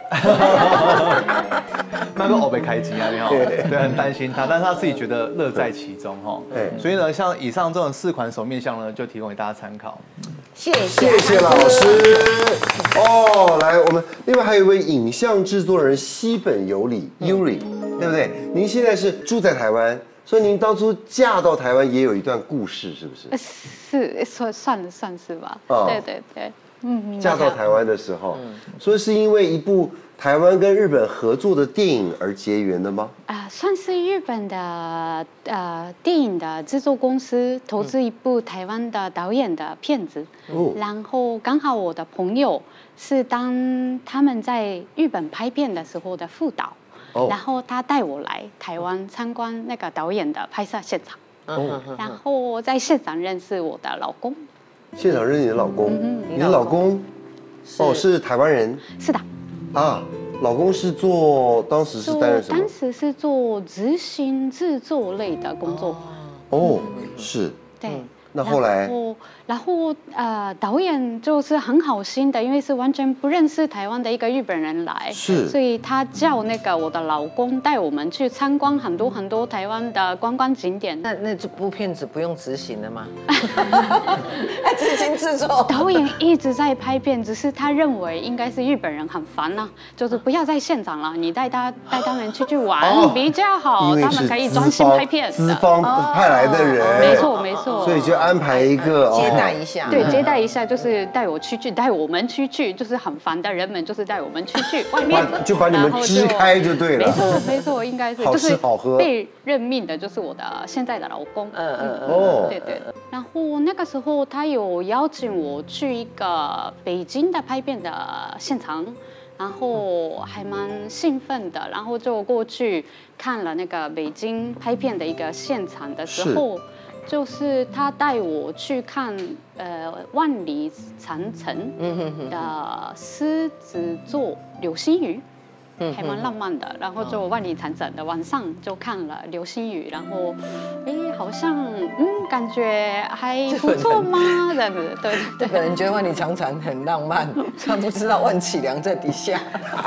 那个偶被开机啊，你好，对，很担心他，但是他自己觉得乐在其中哈。对，所以呢，像以上这种四款手面相呢，就提供给大家参考。 谢谢， 谢谢老师。哦，来，我们另外还有一位影像制作人西本由里 Yuri， 对不对？您现在是住在台湾。所以您当初嫁到台湾也有一段故事，是不是？ 是，算算的算是吧。哦、对对对， 嗯。嫁到台湾的时候，嗯、所以是因为一部台湾跟日本合作的电影而结缘的吗？ 啊、呃，算是日本的呃电影的制作公司投资一部台湾的导演的片子，嗯、然后刚好我的朋友是当他们在日本拍片的时候的副导。Oh. 然后他带我来台湾参观那个导演的拍摄现场， oh. 然后在现场认识我的老公。 现场认识你的老公？嗯、你的老公？哦，是台湾人？ 是的。 啊，老公是做当时是担任什么？ 当时是做执行制作类的工作。 哦，是。 对。嗯那后来， 然后，然后呃，导演就是很好心的，因为是完全不认识台湾的一个日本人来， 是， 所以他叫那个我的老公带我们去参观很多很多台湾的观光景点。 那那这部片子不用执行了吗？自行制作。 导演一直在拍片，只是他认为应该是日本人很烦啊，就是不要在现场了，你带他带他们出去玩、哦、比较好，他们可以专心拍片。 资方派来的人， 哦、没错没错， 所以就安排一个接待一下， 对，接待一下就是带我出去，带我们出去，就是很烦的人们，就是带我们出去外面， 就把你们支开就对了。 没错没错，应该是好吃好喝。 被任命的就是我的现在的老公。 嗯嗯哦，对对。然后那个时候他有邀请我去一个北京的拍片的现场。然后还蛮兴奋的，然后就过去看了那个北京拍片的一个现场的时候，就是他带我去看呃万里长城的狮子座流星雨，还蛮浪漫的。然后就万里长城的晚上就看了流星雨，然后哎好像嗯感觉还不错吗？这样子，对对。 日本人觉得万里长城很浪漫，他不知道万绮良在底下。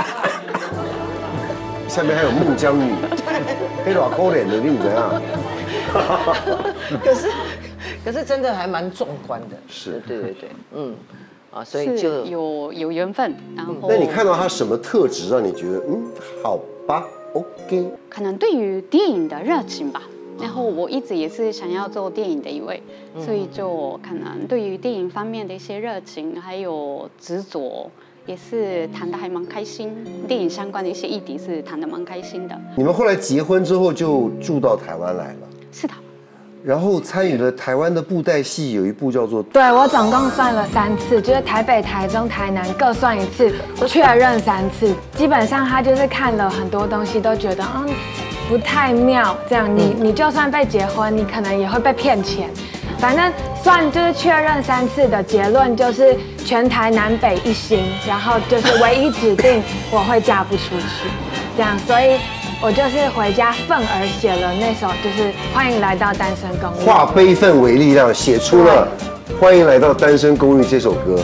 下面还有孟姜女，黑软抠脸的你怎样？ 可是可是真的还蛮壮观的。 是， 对对对，嗯。啊，所以就有有缘分，然后。 那你看到他什么特质让你觉得嗯好吧 ，OK？ 可能对于电影的热情吧。然后我一直也是想要做电影的一位，所以就可能对于电影方面的一些热情还有执着，也是谈得还蛮开心。电影相关的一些议题是谈得蛮开心的。 你们后来结婚之后就住到台湾来了？ 是的。 然后参与了台湾的布袋戏，有一部叫做…… 对，我总共算了三次，就是台北、台中、台南各算一次，确认三次。基本上他就是看了很多东西，都觉得嗯不太妙。这样你你就算被结婚，你可能也会被骗钱。反正算就是确认三次的结论就是全台南北一心，然后就是唯一指定我会嫁不出去，这样，所以。我就是回家愤而写了那首，就是欢迎来到单身公寓。 化悲愤为力量，写出了欢迎来到单身公寓这首歌。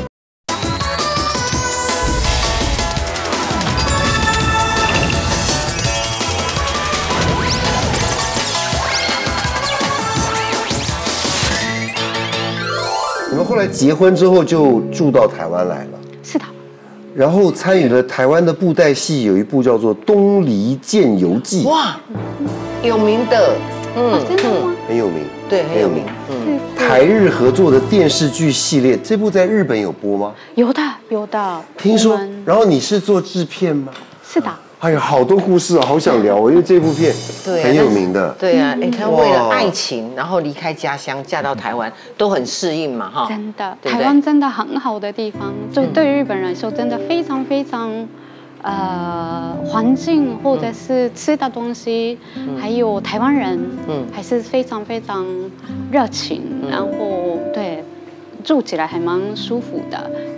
你们后来结婚之后就住到台湾来了？ 是的。 然后参与了台湾的布袋戏，有一部叫做《东离剑游记》。 哇，有名的， 嗯，真的吗？ 很有名， 对，很有名。 嗯，台日合作的电视剧系列，这部在日本有播吗？ 有的，有的。 听说，然后你是做制片吗？ 是的。 哎呀，好多故事啊，好想聊哦，因为这部片很有名的。 对啊，哎，他为了爱情，然后离开家乡，嫁到台湾，都很适应嘛，哈。 真的，台湾真的很好的地方，就对日本人来说，真的非常非常，呃，环境或者是吃的东西，还有台湾人，嗯，还是非常非常热情，然后对，住起来还蛮舒服的一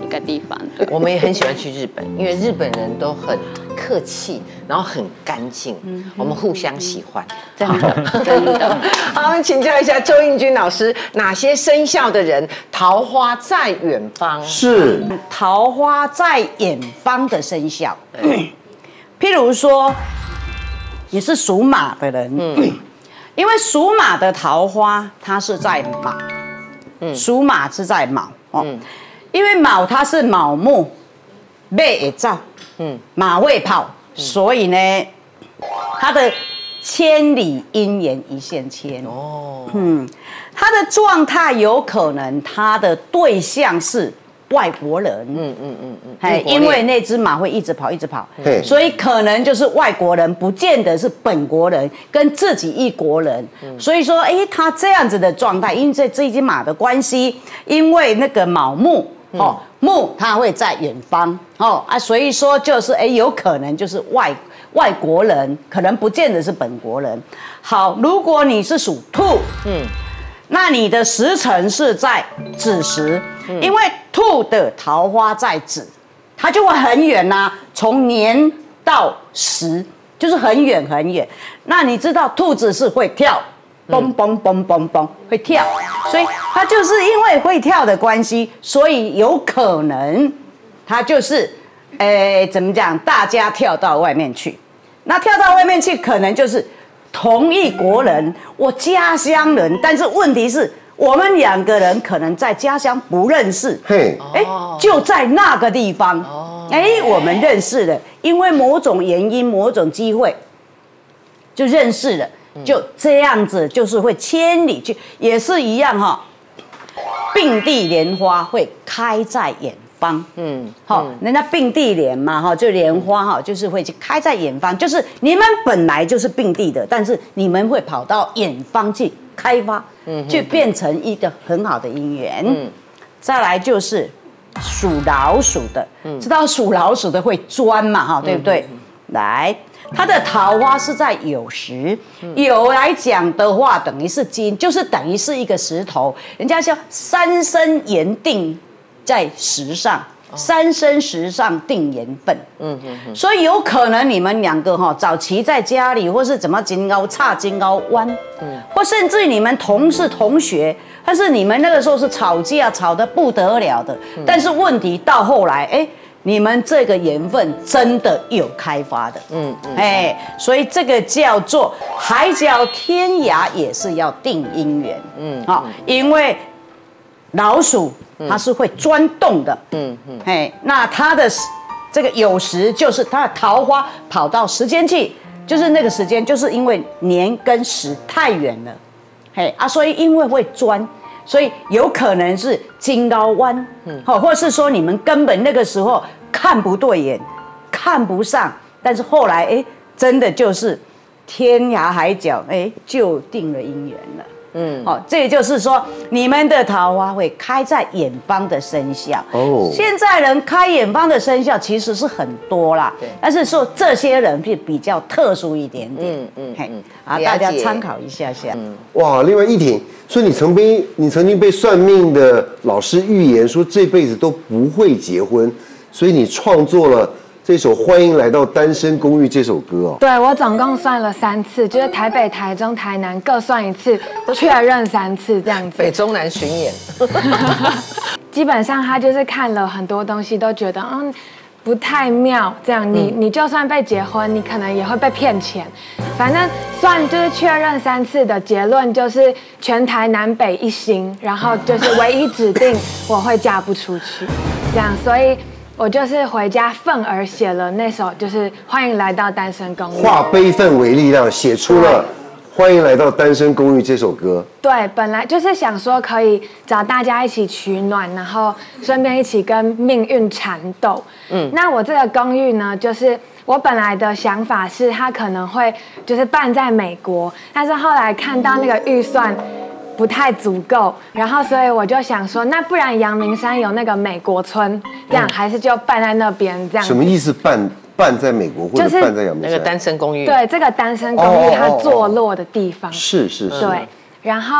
个地方。 我们也很喜欢去日本，因为日本人都很客气，然后很干净，我们互相喜欢。 真的，真的。 好，请教一下周映君老师，哪些生肖的人桃花在远方？ 是桃花在远方的生肖，譬如说，你是属马的人，嗯，因为属马的桃花它是在卯，嗯，属马是在卯哦，嗯，因为卯它是卯木，马也照，嗯，马会跑，所以呢，它的千里姻缘一线牵哦，嗯，他的状态有可能他的对象是外国人，嗯嗯嗯嗯，哎，因为那只马会一直跑一直跑，对，所以可能就是外国人，不见得是本国人跟自己一国人，所以说，哎，他这样子的状态，因为这这一只马的关系，因为那个卯木哦木它会在远方哦啊，所以说就是哎有可能就是外。外国人可能不见得是本国人。好，如果你是属兔，嗯，那你的时辰是在子时，嗯、因为兔的桃花在子，它就会很远呐、啊，从年到时就是很远很远。那你知道兔子是会跳，嘣嘣嘣嘣嘣会跳，所以它就是因为会跳的关系，所以有可能它就是。诶，怎么讲？大家跳到外面去，那跳到外面去，可能就是同一国人，我家乡人，但是问题是我们两个人可能在家乡不认识，嘿，哎，就在那个地方，哎，我们认识了，因为某种原因、某种机会就认识了，就这样子，就是会千里去，也是一样哈、哦，并蒂莲花会开在远方，嗯，好，人家并蒂莲嘛，哈，就莲花哈，就是会去开在远方，就是你们本来就是并蒂的，但是你们会跑到远方去开发，嗯，就变成一个很好的姻缘。嗯，再来就是属老鼠的，嗯，知道属老鼠的会钻嘛，哈，对不对？嗯、来，它的桃花是在酉时，酉来讲的话，等于是金，就是等于是一个石头，人家叫三生缘定。在时上，三生石上定缘分。嗯嗯嗯，所以有可能你们两个哈，早期在家里或是怎么金高差金高弯，嗯，或甚至于你们同是同学，但是你们那个时候是吵架吵得不得了的，嗯、但是问题到后来，哎，你们这个缘分真的有开发的，嗯嗯，哎，所以这个叫做海角天涯也是要定姻缘，嗯，好，因为老鼠。它是会钻洞的，嗯嗯，哎，那它的这个酉时就是它的桃花跑到时间去，就是那个时间，就是因为年跟时太远了，嘿啊，所以因为会钻，所以有可能是金高弯，嗯，好，或是说你们根本那个时候看不对眼，看不上，但是后来哎，真的就是天涯海角，哎，就定了姻缘了。嗯，好、哦，这也就是说，你们的桃花会开在远方的生肖。哦，现在人开远方的生肖其实是很多啦，对，但是说这些人是比较特殊一点点。嗯嗯嗯，啊，大家参考一下下。嗯， 哇，另外一婷，所以你曾被你曾经被算命的老师预言说这辈子都不会结婚，所以你创作了。这首《欢迎来到单身公寓》这首歌哦， 对我总共算了三次，就是台北、台中、台南各算一次，确认三次这样子。 北中南巡演， 基本上他就是看了很多东西，都觉得嗯不太妙。这样你、嗯、你就算被结婚，你可能也会被骗钱。反正算就是确认三次的结论就是全台南北一心，然后就是唯一指定我会嫁不出去，这样所以。我就是回家愤而写了那首，就是欢迎来到单身公寓。 化悲愤为力量，写出了《欢迎来到单身公寓》这首歌。 对，本来就是想说可以找大家一起取暖，然后顺便一起跟命运缠斗。嗯，那我这个公寓呢，就是我本来的想法是它可能会就是办在美国，但是后来看到那个预算。不太足够，然后所以我就想说，那不然阳明山有那个美国村，这样、嗯、还是就办在那边这样。 什么意思？办办在美国或者办在阳明山？ 那个单身公寓。 对，这个单身公寓它坐落的地方。 是是是。 对，然后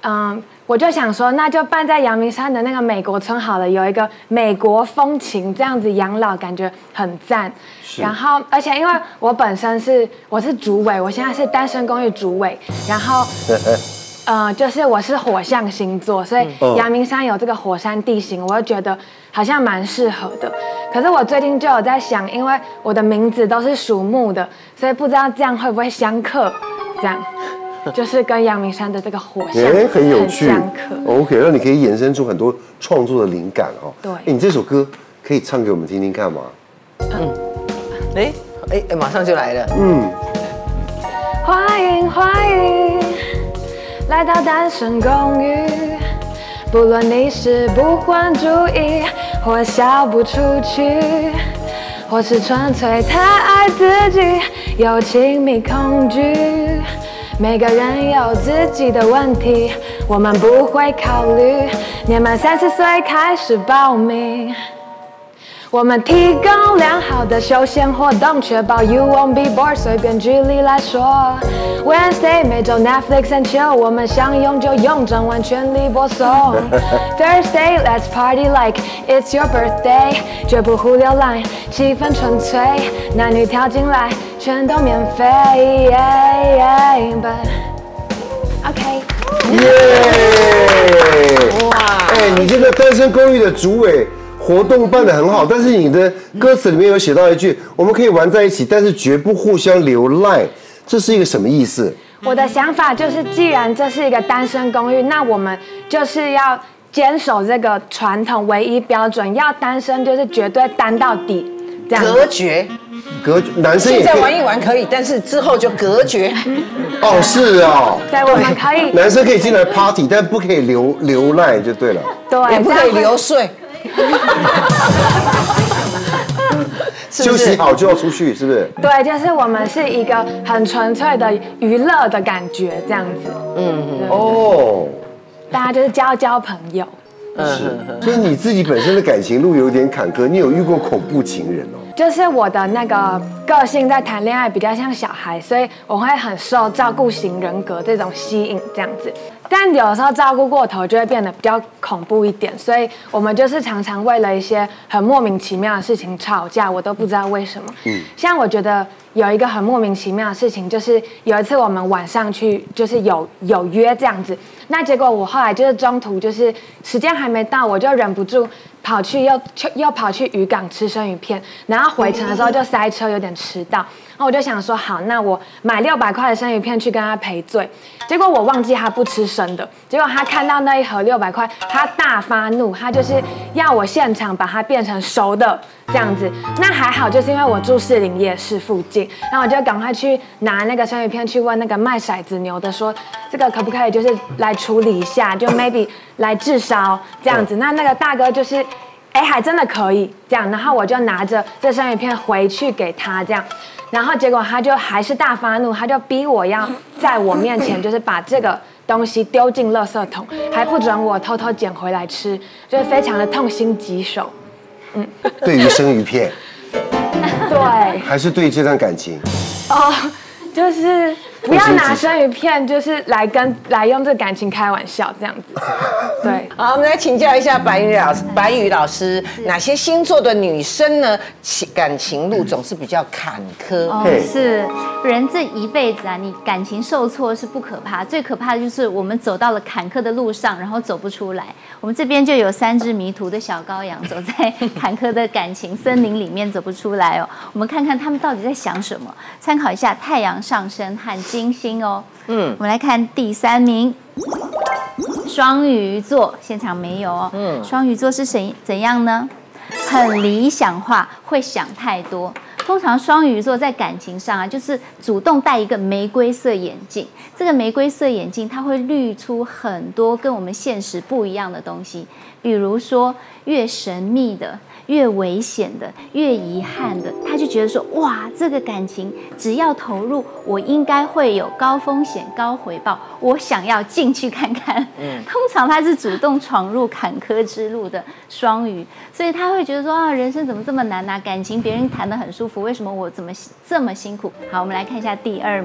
嗯，我就想说，那就办在阳明山的那个美国村好了，有一个美国风情，这样子养老感觉很赞。然后，而且因为我本身是我是主委，我现在是单身公寓主委，然后。呃，就是我是火象星座，所以阳明山有这个火山地形，我就觉得好像蛮适合的。可是我最近就有在想，因为我的名字都是属木的，所以不知道这样会不会相克？这样就是跟阳明山的这个火象哎，很有趣。 相克 OK， 那你可以延伸出很多创作的灵感哦。 对， 哎，你这首歌可以唱给我们听听看吗？ 嗯，哎哎哎，马上就来了。 嗯， 欢迎欢迎。来到单身公寓，不论你是不还注意，或笑不出去，或是纯粹太爱自己，有亲密恐惧。每个人有自己的问题，我们不会考虑。年满三十岁开始报名。我们提供良好的休闲活动，确保 you won't be bored。随便举例来说 ，Wednesday 每周 Netflix and chill， 我们想用就用，整晚全力播送。Thursday let's party like it's your birthday， 绝不忽略 line， 气氛纯粹，男女跳进来全都免费。Yeah, but OK。 耶！哇！哎，你这个单身公寓的主委。活动办得很好，但是你的歌词里面有写到一句，我们可以玩在一起，但是绝不互相留赖，这是一个什么意思？ 我的想法就是，既然这是一个单身公寓，那我们就是要坚守这个传统唯一标准，要单身就是绝对单到底，这样隔绝。 隔男生也现在玩一玩可以，但是之后就隔绝。 哦，是哦。 对，我们可以。 男生可以进来 party， 但不可以留留赖就对了。 对， 也不可以留睡。 休息好就要出去，是不是？ 对，就是我们是一个很纯粹的娱乐的感觉，这样子。嗯，哦，大家就是交交朋友。 是，所以你自己本身的感情路有点坎坷，你有遇过恐怖情人哦？ 就是我的那个个性在谈恋爱比较像小孩，所以我会很受照顾型人格这种吸引，这样子。但有时候照顾过头就会变得比较恐怖一点，所以我们就是常常为了一些很莫名其妙的事情吵架，我都不知道为什么。嗯，像我觉得有一个很莫名其妙的事情，就是有一次我们晚上去就是有有约这样子，那结果我后来就是中途就是时间还没到，我就忍不住跑去又又跑去渔港吃生鱼片，然后回程的时候就塞车，有点迟到。然后我就想说，好，那我买六百块的生鱼片去跟他赔罪。结果我忘记他不吃生的，结果他看到那一盒六百块，他大发怒，他就是要我现场把它变成熟的这样子。那还好，就是因为我住士林夜市附近，然后我就赶快去拿那个生鱼片去问那个卖骰子牛的说，这个可不可以就是来处理一下，就 maybe 来炙烧这样子。那那个大哥就是。哎，还真的可以这样，然后我就拿着这生鱼片回去给他这样，然后结果他就还是大发怒，他就逼我要在我面前就是把这个东西丢进垃圾桶，还不准我偷偷捡回来吃，就是非常的痛心疾首。 嗯，对于生鱼片， 对， 还是对这段感情？ 哦，就是不要拿生鱼片，就是来跟来用这感情开玩笑这样子。对， 好，我们来请教一下白宇老师，白宇老师，哪些星座的女生呢，感情路总是比较坎坷？ 哦，是人这一辈子啊，你感情受挫是不可怕，最可怕的就是我们走到了坎坷的路上，然后走不出来。我们这边就有三只迷途的小羔羊，走在坎坷的感情森林里面走不出来哦。我们看看他们到底在想什么，参考一下太阳上升和金星哦。嗯，我们来看第三名。双鱼座现场没有哦。嗯，双鱼座是怎怎样呢？很理想化，会想太多。通常双鱼座在感情上啊，就是主动戴一个玫瑰色眼镜。这个玫瑰色眼镜，它会滤出很多跟我们现实不一样的东西。比如说，越神秘的、越危险的、越遗憾的，他就觉得说，哇，这个感情只要投入，我应该会有高风险、高回报，我想要进去看看。嗯，通常他是主动闯入坎坷之路的双鱼，所以他会觉得说，啊，人生怎么这么难啊？感情别人谈得很舒服，为什么我怎么这么辛苦？好，我们来看一下第二名。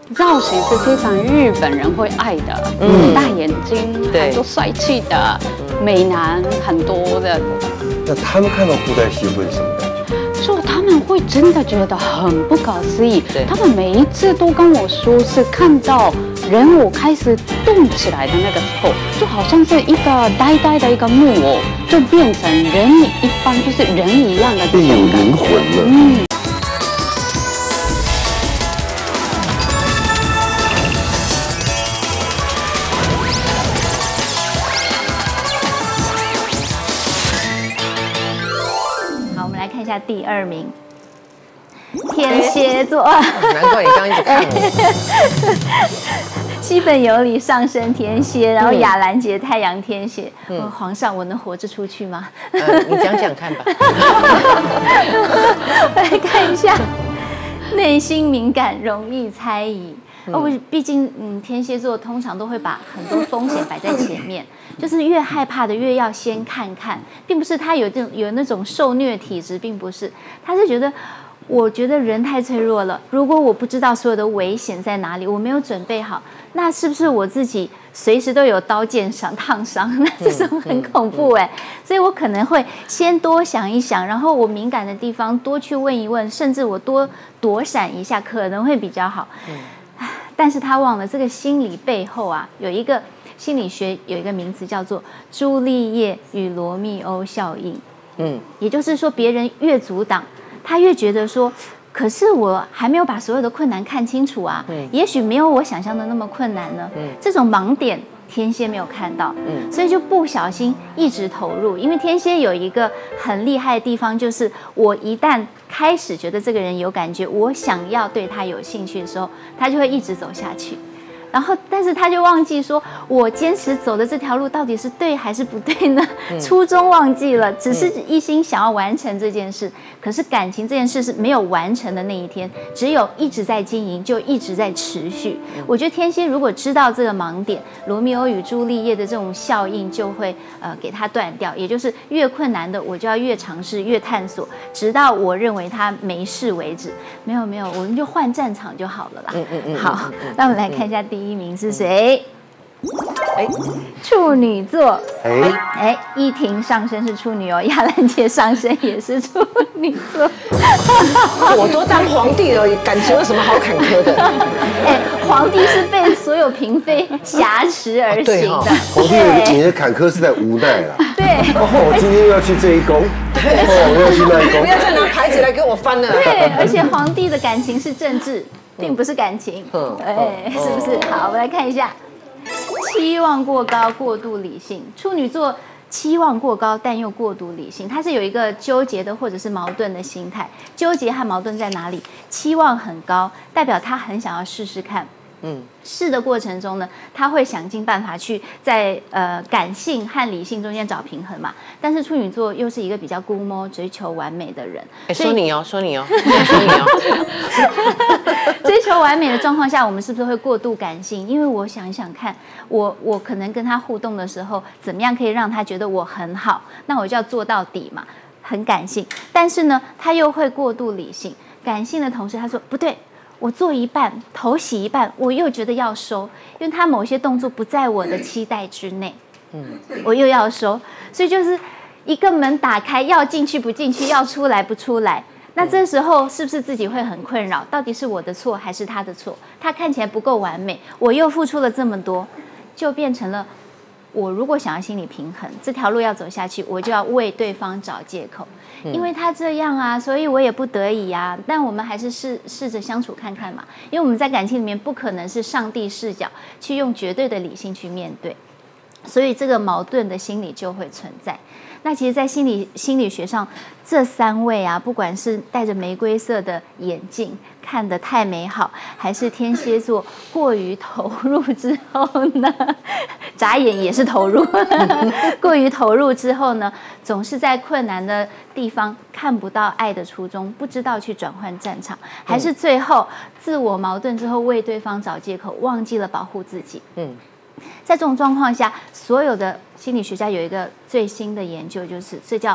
造型是非常日本人会爱的，嗯，大眼睛，对，都帅气的美男很多的。 那他们看到布袋戏会什么感觉？ 就他们会真的觉得很不可思议，他们每一次都跟我说是看到人偶开始动起来的那个时候，就好像是一个呆呆的一个木偶，就变成人一般，就是人一样的这种感觉， 变有灵魂了。 嗯。 第二名，天蝎座。 难怪你刚刚一直看我。 西本由里上升天蝎，然后亚兰杰太阳天蝎。嗯，皇上，我能活着出去吗？ 呃、你讲讲看吧。 来看一下，内心敏感，容易猜疑。哦，毕竟嗯，天蝎座通常都会把很多风险摆在前面，就是越害怕的越要先看看，并不是他有这种有那种受虐体质，并不是，他是觉得，我觉得人太脆弱了，如果我不知道所有的危险在哪里，我没有准备好，那是不是我自己随时都有刀剑伤烫伤？那这种很恐怖哎，所以我可能会先多想一想，然后我敏感的地方多去问一问，甚至我多躲闪一下，可能会比较好。嗯。但是他忘了，这个心理背后啊，有一个心理学有一个名词叫做朱丽叶与罗密欧效应。嗯，也就是说，别人越阻挡，他越觉得说，可是我还没有把所有的困难看清楚啊，嗯，也许没有我想象的那么困难呢。嗯，这种盲点天蝎没有看到，嗯，所以就不小心一直投入。因为天蝎有一个很厉害的地方，就是我一旦开始觉得这个人有感觉，我想要对他有兴趣的时候，他就会一直走下去。然后，但是他就忘记说，我坚持走的这条路到底是对还是不对呢？嗯、初衷忘记了，只是一心想要完成这件事。嗯、可是感情这件事是没有完成的那一天，只有一直在经营，就一直在持续。嗯、我觉得天蝎如果知道这个盲点，罗密欧与朱丽叶的这种效应就会呃给他断掉，也就是越困难的我就要越尝试、越探索，直到我认为他没事为止。没有没有，我们就换战场就好了啦。嗯嗯嗯。好，那我们来看一下第一。第一名是谁？哎，处女座。哎哎，依婷上升是处女哦，亚兰杰上升也是处女座。 我都当皇帝了，感情有什么好坎坷的？ 哎，皇帝是被所有嫔妃挟持而行的。 皇帝，你的坎坷是在无奈啦。 对。 哦，我今天又要去这一宫，哦，我要去那一宫。 不要再拿牌子来给我翻了。 对，而且皇帝的感情是政治。并不是感情，嗯，哎，是不是？好，我们来看一下，期望过高，过度理性。处女座期望过高，但又过度理性，它是有一个纠结的或者是矛盾的心态。纠结和矛盾在哪里？期望很高，代表他很想要试试看。嗯，试的过程中呢，他会想尽办法去在呃感性和理性中间找平衡嘛。但是处女座又是一个比较估摸、追求完美的人。 哎，说你哦，说你哦，说你哦。追求完美的状况下，我们是不是会过度感性？因为我想一想看，我我可能跟他互动的时候，怎么样可以让他觉得我很好？那我就要做到底嘛，很感性。但是呢，他又会过度理性。感性的同时，他说不对。我做一半，头洗一半，我又觉得要收，因为他某些动作不在我的期待之内，嗯，我又要收，所以就是一个门打开，要进去不进去，要出来不出来。那这时候是不是自己会很困扰？到底是我的错还是他的错？他看起来不够完美，我又付出了这么多，就变成了我如果想要心理平衡，这条路要走下去，我就要为对方找借口。因为他这样啊，所以我也不得已啊。但我们还是试试着相处看看嘛。因为我们在感情里面不可能是上帝视角去用绝对的理性去面对，所以这个矛盾的心理就会存在。那其实，在心理心理学上，这三位啊，不管是戴着玫瑰色的眼镜看得太美好，还是天蝎座过于投入之后呢，眨眼也是投入，过于投入之后呢，总是在困难的地方看不到爱的初衷，不知道去转换战场，还是最后自我矛盾之后为对方找借口，忘记了保护自己。嗯。在这种状况下，所有的心理学家有一个最新的研究，就是这叫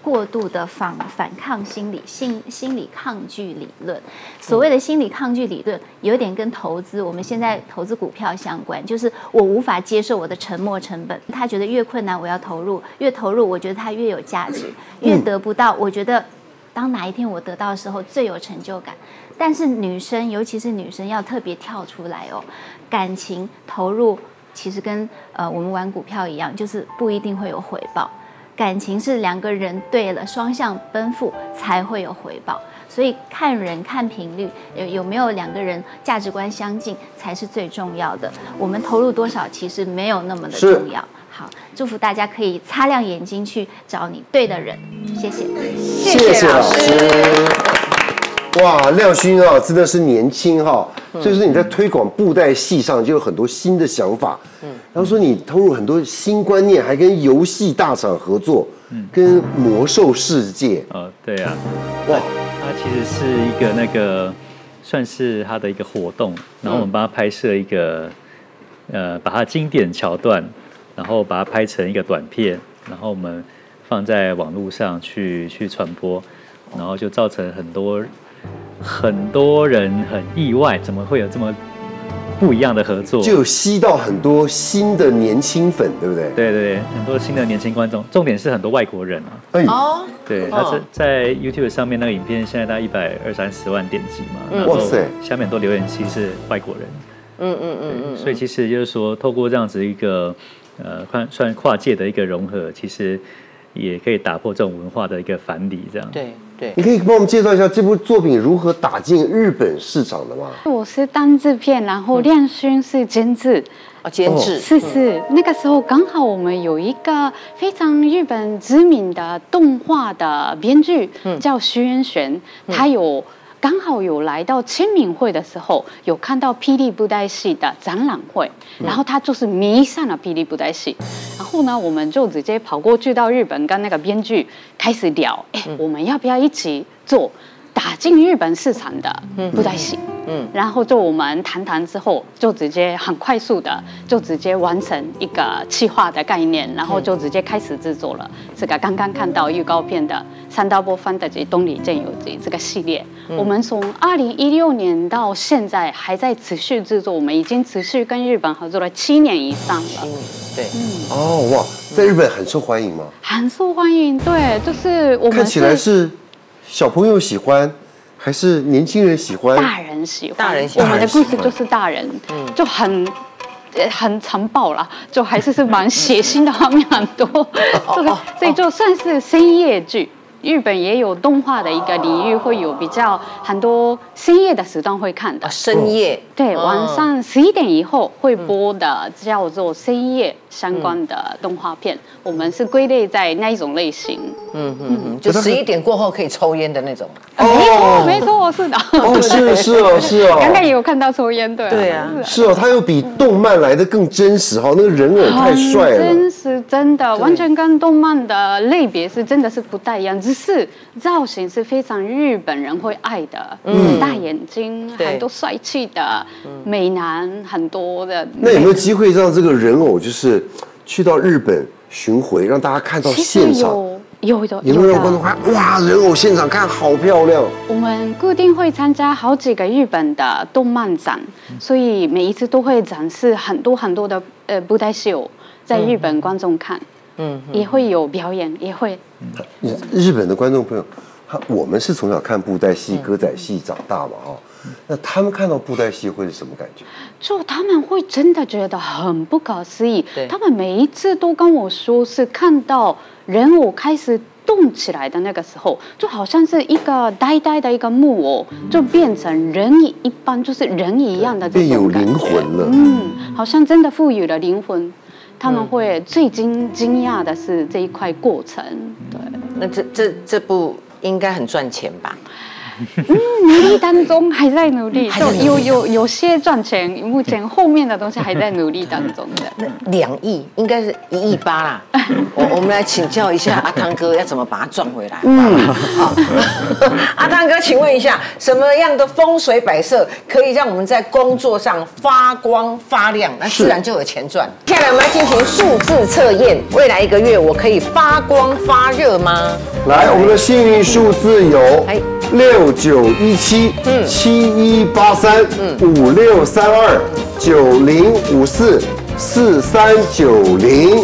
过度的反反抗心理、心心理抗拒理论。所谓的心理抗拒理论，有点跟投资，我们现在投资股票相关，就是我无法接受我的沉没成本。他觉得越困难我要投入，越投入我觉得它越有价值，越得不到，我觉得当哪一天我得到的时候最有成就感。但是女生，尤其是女生，要特别跳出来哦，感情投入其实跟呃我们玩股票一样，就是不一定会有回报。感情是两个人对了，双向奔赴才会有回报，所以看人看频率，有有没有两个人价值观相近才是最重要的。我们投入多少其实没有那么的重要。好，祝福大家可以擦亮眼睛去找你对的人。谢谢， 谢谢老师。哇，亮勋啊，真的是年轻哈、哦，所以说你在推广布袋戏上就有很多新的想法。嗯，然后说你投入很多新观念，还跟游戏大厂合作，嗯，跟魔兽世界。 哦，对啊，哇，它其实是一个那个算是它的一个活动，然后我们帮他拍摄一个，呃，把它经典桥段，然后把它拍成一个短片，然后我们放在网络上去去传播，然后就造成很多。很多人很意外，怎么会有这么不一样的合作？ 就有吸到很多新的年轻粉，对不对？ 对对对，很多新的年轻观众，重点是很多外国人啊。哎哦，对，他是在 YouTube 上面那个影片，现在大概一百二三十万点击嘛。嗯、哇塞！下面很多留言其实是外国人。嗯嗯嗯嗯。所以其实就是说，透过这样子一个呃算算跨界的一个融合，其实也可以打破这种文化的一个藩篱，这样。 对。对， 你可以帮我们介绍一下这部作品如何打进日本市场的吗？ 我是当制片，然后亮勋是监制。 哦，监制是是，那个时候刚好我们有一个非常日本知名的动画的编剧，叫徐元玄，他有刚好有来到签名会的时候，有看到霹雳布袋戏的展览会，然后他就是迷上了霹雳布袋戏。然后呢，我们就直接跑过去到日本，跟那个编剧开始聊，哎，我们要不要一起做打进日本市场的布袋戏？嗯，然后就我们谈谈之后，就直接很快速的就直接完成一个企划的概念，然后就直接开始制作了这个刚刚看到预告片的《三大波翻的集东里剑游记》这个系列。嗯、我们从二零一六年到现在还在持续制作，我们已经持续跟日本合作了七年以上了。嗯， 对， 嗯，哦哇，在日本很受欢迎吗？ 很受欢迎，对，就是我们看起来是小朋友喜欢。还是年轻人喜欢， 大人喜欢， 大人喜欢。 我们的故事就是大人，嗯，就很很残暴啦，就还是是蛮血腥的画面很多，这个所以就算是深夜剧。日本也有动画的一个领域，会有比较很多深夜的时段会看的。 深夜对，晚上十一点以后会播的叫做深夜相关的动画片，我们是归类在那一种类型。 嗯嗯嗯，就十一点过后可以抽烟的那种。 哦，没错，是的。 哦，是是哦，是哦。 刚刚也有看到抽烟，对。 对啊。 是哦，它又比动漫来的更真实哈，那个人偶太帅了。 真实，真的，完全跟动漫的类别是真的是不太一样。只是造型是非常日本人会爱的，嗯，大眼睛，很多帅气的美男，很多的。 那有没有机会让这个人偶就是去到日本巡回，让大家看到现场？ 有的， 有没有让观众看？哇，人偶现场看好漂亮！ 我们固定会参加好几个日本的动漫展，所以每一次都会展示很多很多的呃布袋戏在日本观众看。嗯，也会有表演，也会。 日本的观众朋友，他我们是从小看布袋戏、歌仔戏长大嘛，哈。那他们看到布袋戏会是什么感觉？ 就他们会真的觉得很不可思议。他们每一次都跟我说，是看到人偶开始动起来的那个时候，就好像是一个呆呆的一个木偶，就变成人一般，就是人一样的这种变有灵魂了。 嗯，好像真的赋予了灵魂。他们会最惊惊讶的是这一块过程，对。 那这这这部应该很赚钱吧？ 嗯，努力当中，还在努力，就有有有些赚钱，目前后面的东西还在努力当中的。 那两亿应该是一亿八啦。我我们来请教一下阿汤哥要怎么把它赚回来。嗯，好，阿汤哥，请问一下，什么样的风水摆设可以让我们在工作上发光发亮，那自然就有钱赚？接下来我们来进行数字测验，未来一个月我可以发光发热吗？ 来，我们的幸运数字有六九一七、七一八三、五六三二、九零五四、四三九零。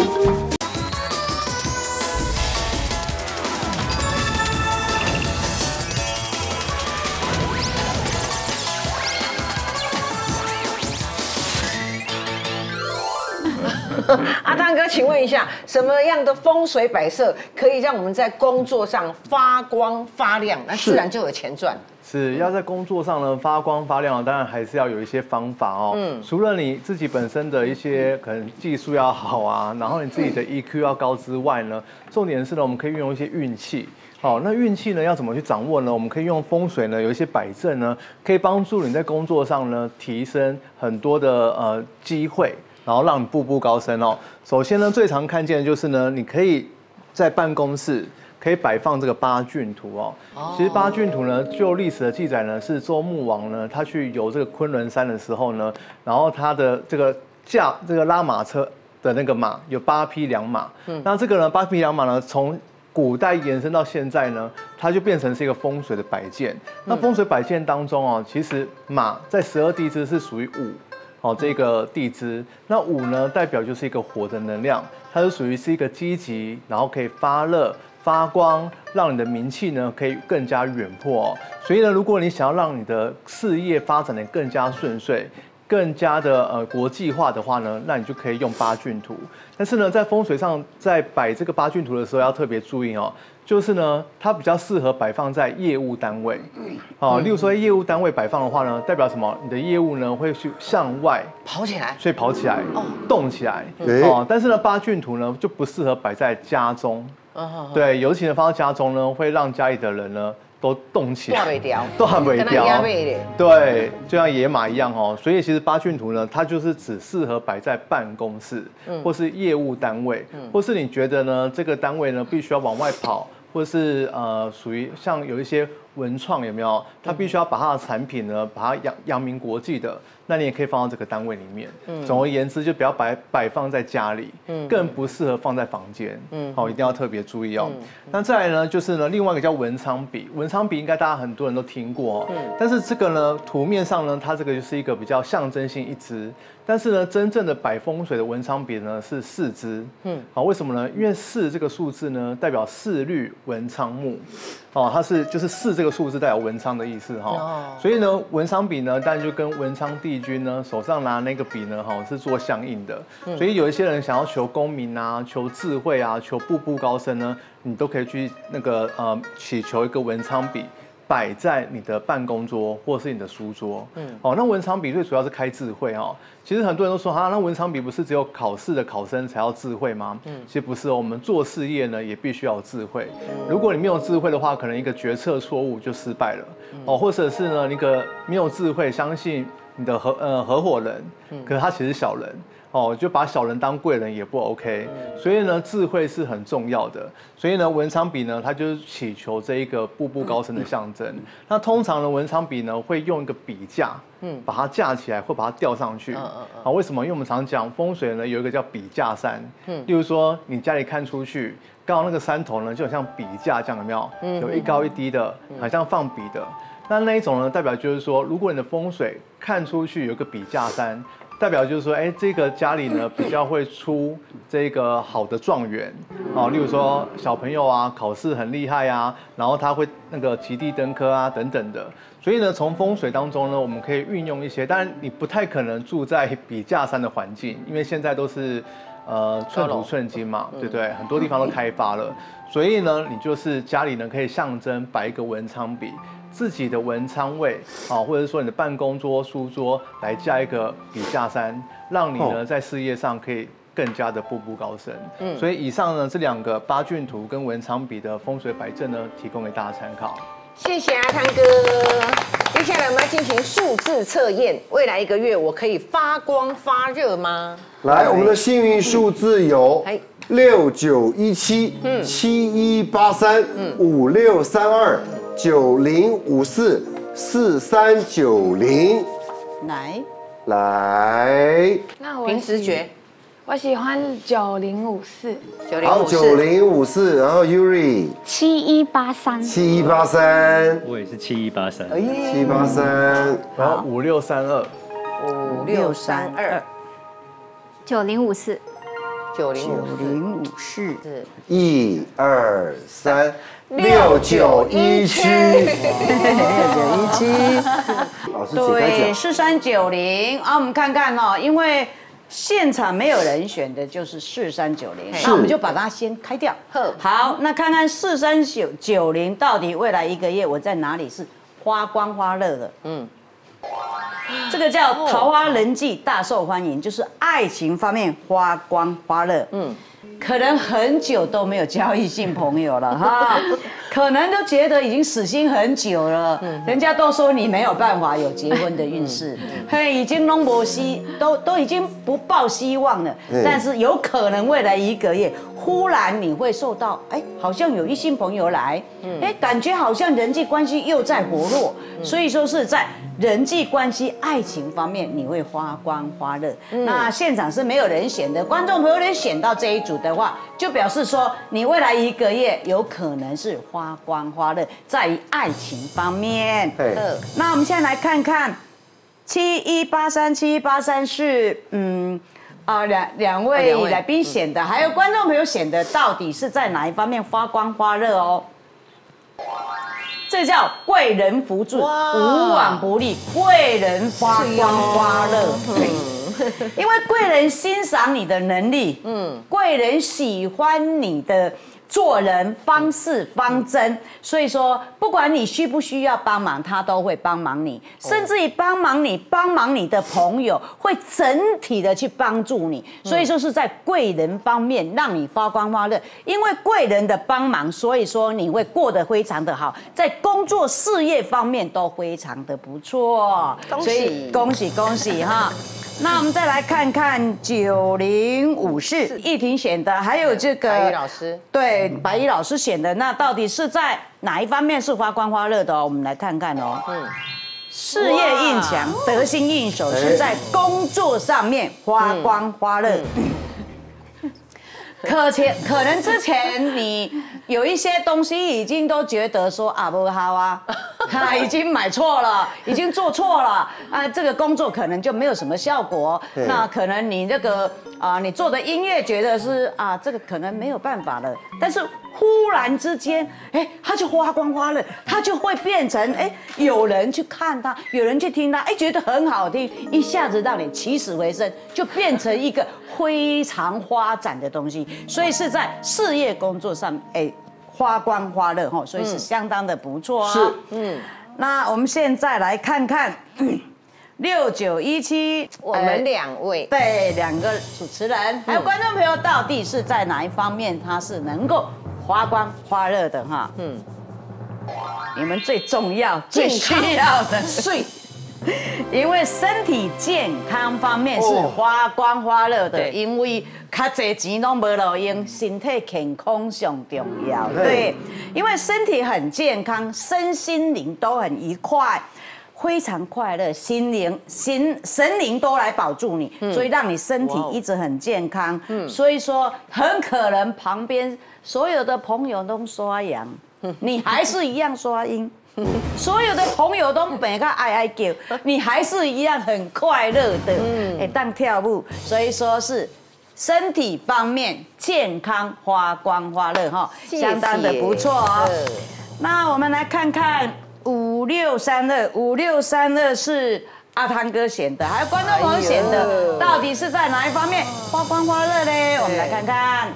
阿汤哥，请问一下，什么样的风水摆设可以让我们在工作上发光发亮，那自然就有钱赚？ 是要在工作上呢发光发亮，当然还是要有一些方法哦。嗯，除了你自己本身的一些可能技术要好啊，然后你自己的 E Q 要高之外呢，重点是呢，我们可以运用一些运气。好，那运气呢要怎么去掌握呢？我们可以用风水呢，有一些摆阵呢，可以帮助你在工作上呢提升很多的呃机会。然后让你步步高升哦。首先呢，最常看见的就是呢，你可以在办公室可以摆放这个八骏图哦。其实八骏图呢，就历史的记载呢，是周穆王呢，他去游这个昆仑山的时候呢，然后他的这个驾这个拉马车的那个马有八匹良马。嗯，那这个呢，八匹良马呢，从古代延伸到现在呢，它就变成是一个风水的摆件。那风水摆件当中哦，其实马在十二地支是属于午。哦，这个地支，那午呢代表就是一个火的能量，它是属于是一个积极，然后可以发热、发光，让你的名气呢可以更加远播哦。所以呢，如果你想要让你的事业发展的更加顺遂，更加的呃国际化的话呢，那你就可以用八骏图。但是呢，在风水上，在摆这个八骏图的时候要特别注意哦，就是呢，它比较适合摆放在业务单位。哦，例如说业务单位摆放的话呢，代表什么？你的业务呢会去向外跑起来， 所以跑起来，哦，动起来。哦，但是呢，八骏图呢就不适合摆在家中。对，尤其呢放到家中呢，会让家里的人呢。都动起来，都还没掉，对，就像野马一样哦。所以其实八骏图呢，它就是只适合摆在办公室，嗯、或是业务单位，嗯、或是你觉得呢这个单位呢必须要往外跑，或是呃属于像有一些文创有没有？它必须要把它的产品呢把它扬扬名国际的，那你也可以放到这个单位里面。嗯、总而言之，就不要摆摆放在家里，嗯、更不适合放在房间。嗯，好，一定要特别注意哦。嗯、那再来呢，就是呢另外一个叫文昌笔，文昌笔应该大家很多人都听过哦。嗯、但是这个呢图面上呢，它这个就是一个比较象征性一支。但是呢，真正的摆风水的文昌笔呢是四支，嗯，好，为什么呢？因为四这个数字呢代表四绿文昌木，哦，它是就是四这个数字代表文昌的意思哈，哦，所以呢，文昌笔呢，当然就跟文昌帝君呢手上拿那个笔呢，哈，是做相应的，所以有一些人想要求功名啊、求智慧啊、求步步高升呢，你都可以去那个呃祈求一个文昌笔。摆在你的办公桌或是你的书桌，嗯，哦，那文昌笔最主要是开智慧哦。其实很多人都说，哈，那文昌笔不是只有考试的考生才要智慧吗？嗯，其实不是哦，我们做事业呢也必须要有智慧。如果你没有智慧的话，可能一个决策错误就失败了，哦，或者是呢，那个没有智慧，相信你的合呃合伙人，可是他其实是小人。哦，就把小人当贵人也不 OK， 所以呢，智慧是很重要的。所以呢，文昌笔呢，它就是祈求这一个步步高升的象征。那通常呢，文昌笔呢会用一个笔架，嗯，把它架起来或把它吊上去。啊，为什么？因为我们常讲风水呢，有一个叫笔架山。嗯，例如说你家里看出去，刚好那个山头呢，就很像笔架这样，有没有？嗯，有一高一低的，好像放笔的。那那一种呢，代表就是说，如果你的风水看出去有一个笔架山。代表就是说，哎，这个家里呢比较会出这个好的状元，哦，例如说小朋友啊，考试很厉害啊，然后他会那个及第登科啊等等的。所以呢，从风水当中呢，我们可以运用一些，当然你不太可能住在笔架山的环境，因为现在都是呃寸土寸金嘛，对不对？很多地方都开发了，所以呢，你就是家里呢可以象征摆一个文昌笔。自己的文昌位啊，或者说你的办公桌、书桌来架一个笔架山，让你呢在事业上可以更加的步步高升。嗯，所以以上呢这两个八骏图跟文昌笔的风水摆阵呢，提供给大家参考。 谢谢阿汤哥。接下来我们要进行数字测验，未来一个月我可以发光发热吗？ 来，我们的幸运数字有六九一七、七一八三、五六三二、九零五四、四三九零。 来， 来， 那我凭直觉， 我喜欢九零五四。 好，九零五四，然后 Yuri 七一八三， 七一八三， 我也是七一八三， 七八三， 然后五六三二， 五六三二， 九零五四， 九零五零五四， 一二三，六九一七， 六九一七， 老师请开对， 讲。 四三九零啊，我们看看哦，因为现场没有人选的就是四三九零，那我们就把它先开掉。好，那看看四三九九零到底未来一个月我在哪里是花光花热的？嗯，这个叫桃花人际大受欢迎，就是爱情方面花光花热。嗯。可能很久都没有交异性朋友了哈，可能都觉得已经死心很久了，人家都说你没有办法有结婚的运势，嘿，已经弄不希，都都已经不抱希望了，但是有可能未来一个月，忽然你会受到，哎，好像有异性朋友来，哎，感觉好像人际关系又在活络，所以说是在人际关系、爱情方面你会花光花热。那现场是没有人选的，观众朋友能选到这一组的话，就表示说你未来一个月有可能是花光花热，在于爱情方面。那我们现在来看看七一八三七一八三是嗯啊两两位来宾选的，还有观众朋友选的，到底是在哪一方面花光花热哦？这叫贵人扶助，无往不利，贵人花光花热。因为贵人欣赏你的能力，嗯，贵人喜欢你的做人方式方针，所以说不管你需不需要帮忙，他都会帮忙你，甚至于帮忙你帮忙你的朋友会整体的去帮助你，所以说是在贵人方面让你发光发热，因为贵人的帮忙，所以说你会过得非常的好，在工作事业方面都非常的不错，所以恭喜恭喜哈。那我们再来看看九零五四易婷选的，还有这个白衣老师， 对，白衣老师选的，那到底是在哪一方面是发光发热的哦？我们来看看哦。嗯，事业运强，得心应手，是在工作上面发光发热。可前可能之前你有一些东西已经都觉得说啊不好啊，啊已经买错了，已经做错了啊，这个工作可能就没有什么效果。那可能你这个啊，你做的音乐觉得是啊，这个可能没有办法了，但是忽然之间，哎，它就花光花热，它就会变成哎，有人去看它，有人去听它，哎，觉得很好听，一下子让你起死回生，就变成一个非常发展的东西。所以是在事业工作上，哎，花光花热哈，所以是相当的不错啊。是，嗯。那我们现在来看看六九一七， 我们两位对两个主持人还有观众朋友，到底是在哪一方面他是能够花光花热的哈？嗯，你们最重要、最需要的睡。因为身体健康方面是花光花热的，因为较侪钱都没路用，身体健康上重要。对，因为身体很健康，身心灵都很愉快，非常快乐，心灵、心神灵都来保住你，所以让你身体一直很健康。所以说，很可能旁边所有的朋友都刷阳，你还是一样刷阴。所有的朋友都每个爱爱叫，你还是一样很快乐的，哎，当跳舞，所以说是身体方面健康花光花热哈，相当的不错哦。那我们来看看五六三二，五六三二是阿汤哥选的，还有观众朋友选的，到底是在哪一方面花光花热嘞？我们来看看。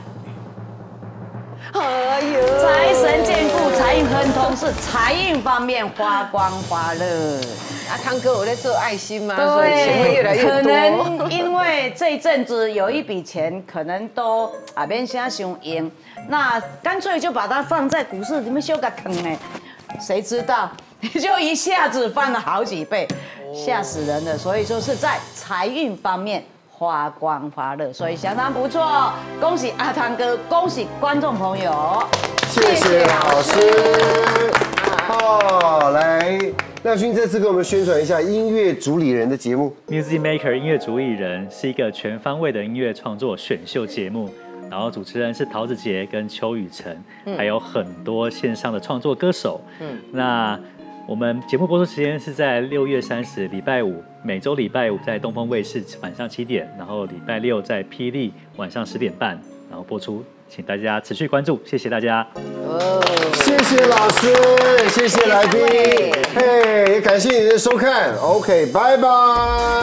哎呦， 财神眷顾，财运亨通，是财运方面花光花热。 阿汤哥，我在做爱心吗？ 对， 钱会越来越多。 可能因为这一阵子有一笔钱，可能都啊免啥想用，那干脆就把它放在股市里面修个坑呢。 谁知道你就一下子翻了好几倍，吓死人了。所以说是在财运方面发光发热，所以相当不错。恭喜阿汤哥，恭喜观众朋友， 谢谢老师。好，来。亮勋这次给我们宣传一下音乐主理人的节目。 Music Maker 音乐主理人是一个全方位的音乐创作选秀节目，然后主持人是陶子杰跟邱雨辰，嗯、还有很多线上的创作歌手。嗯，那我们节目播出时间是在六月三十礼拜五，每周礼拜五在东风卫视晚上七点，然后礼拜六在霹雳晚上十点半，然后播出。请大家持续关注，谢谢大家。 哦，谢谢老师，谢谢来宾，嘿，也感谢你的收看 ，OK， 拜拜。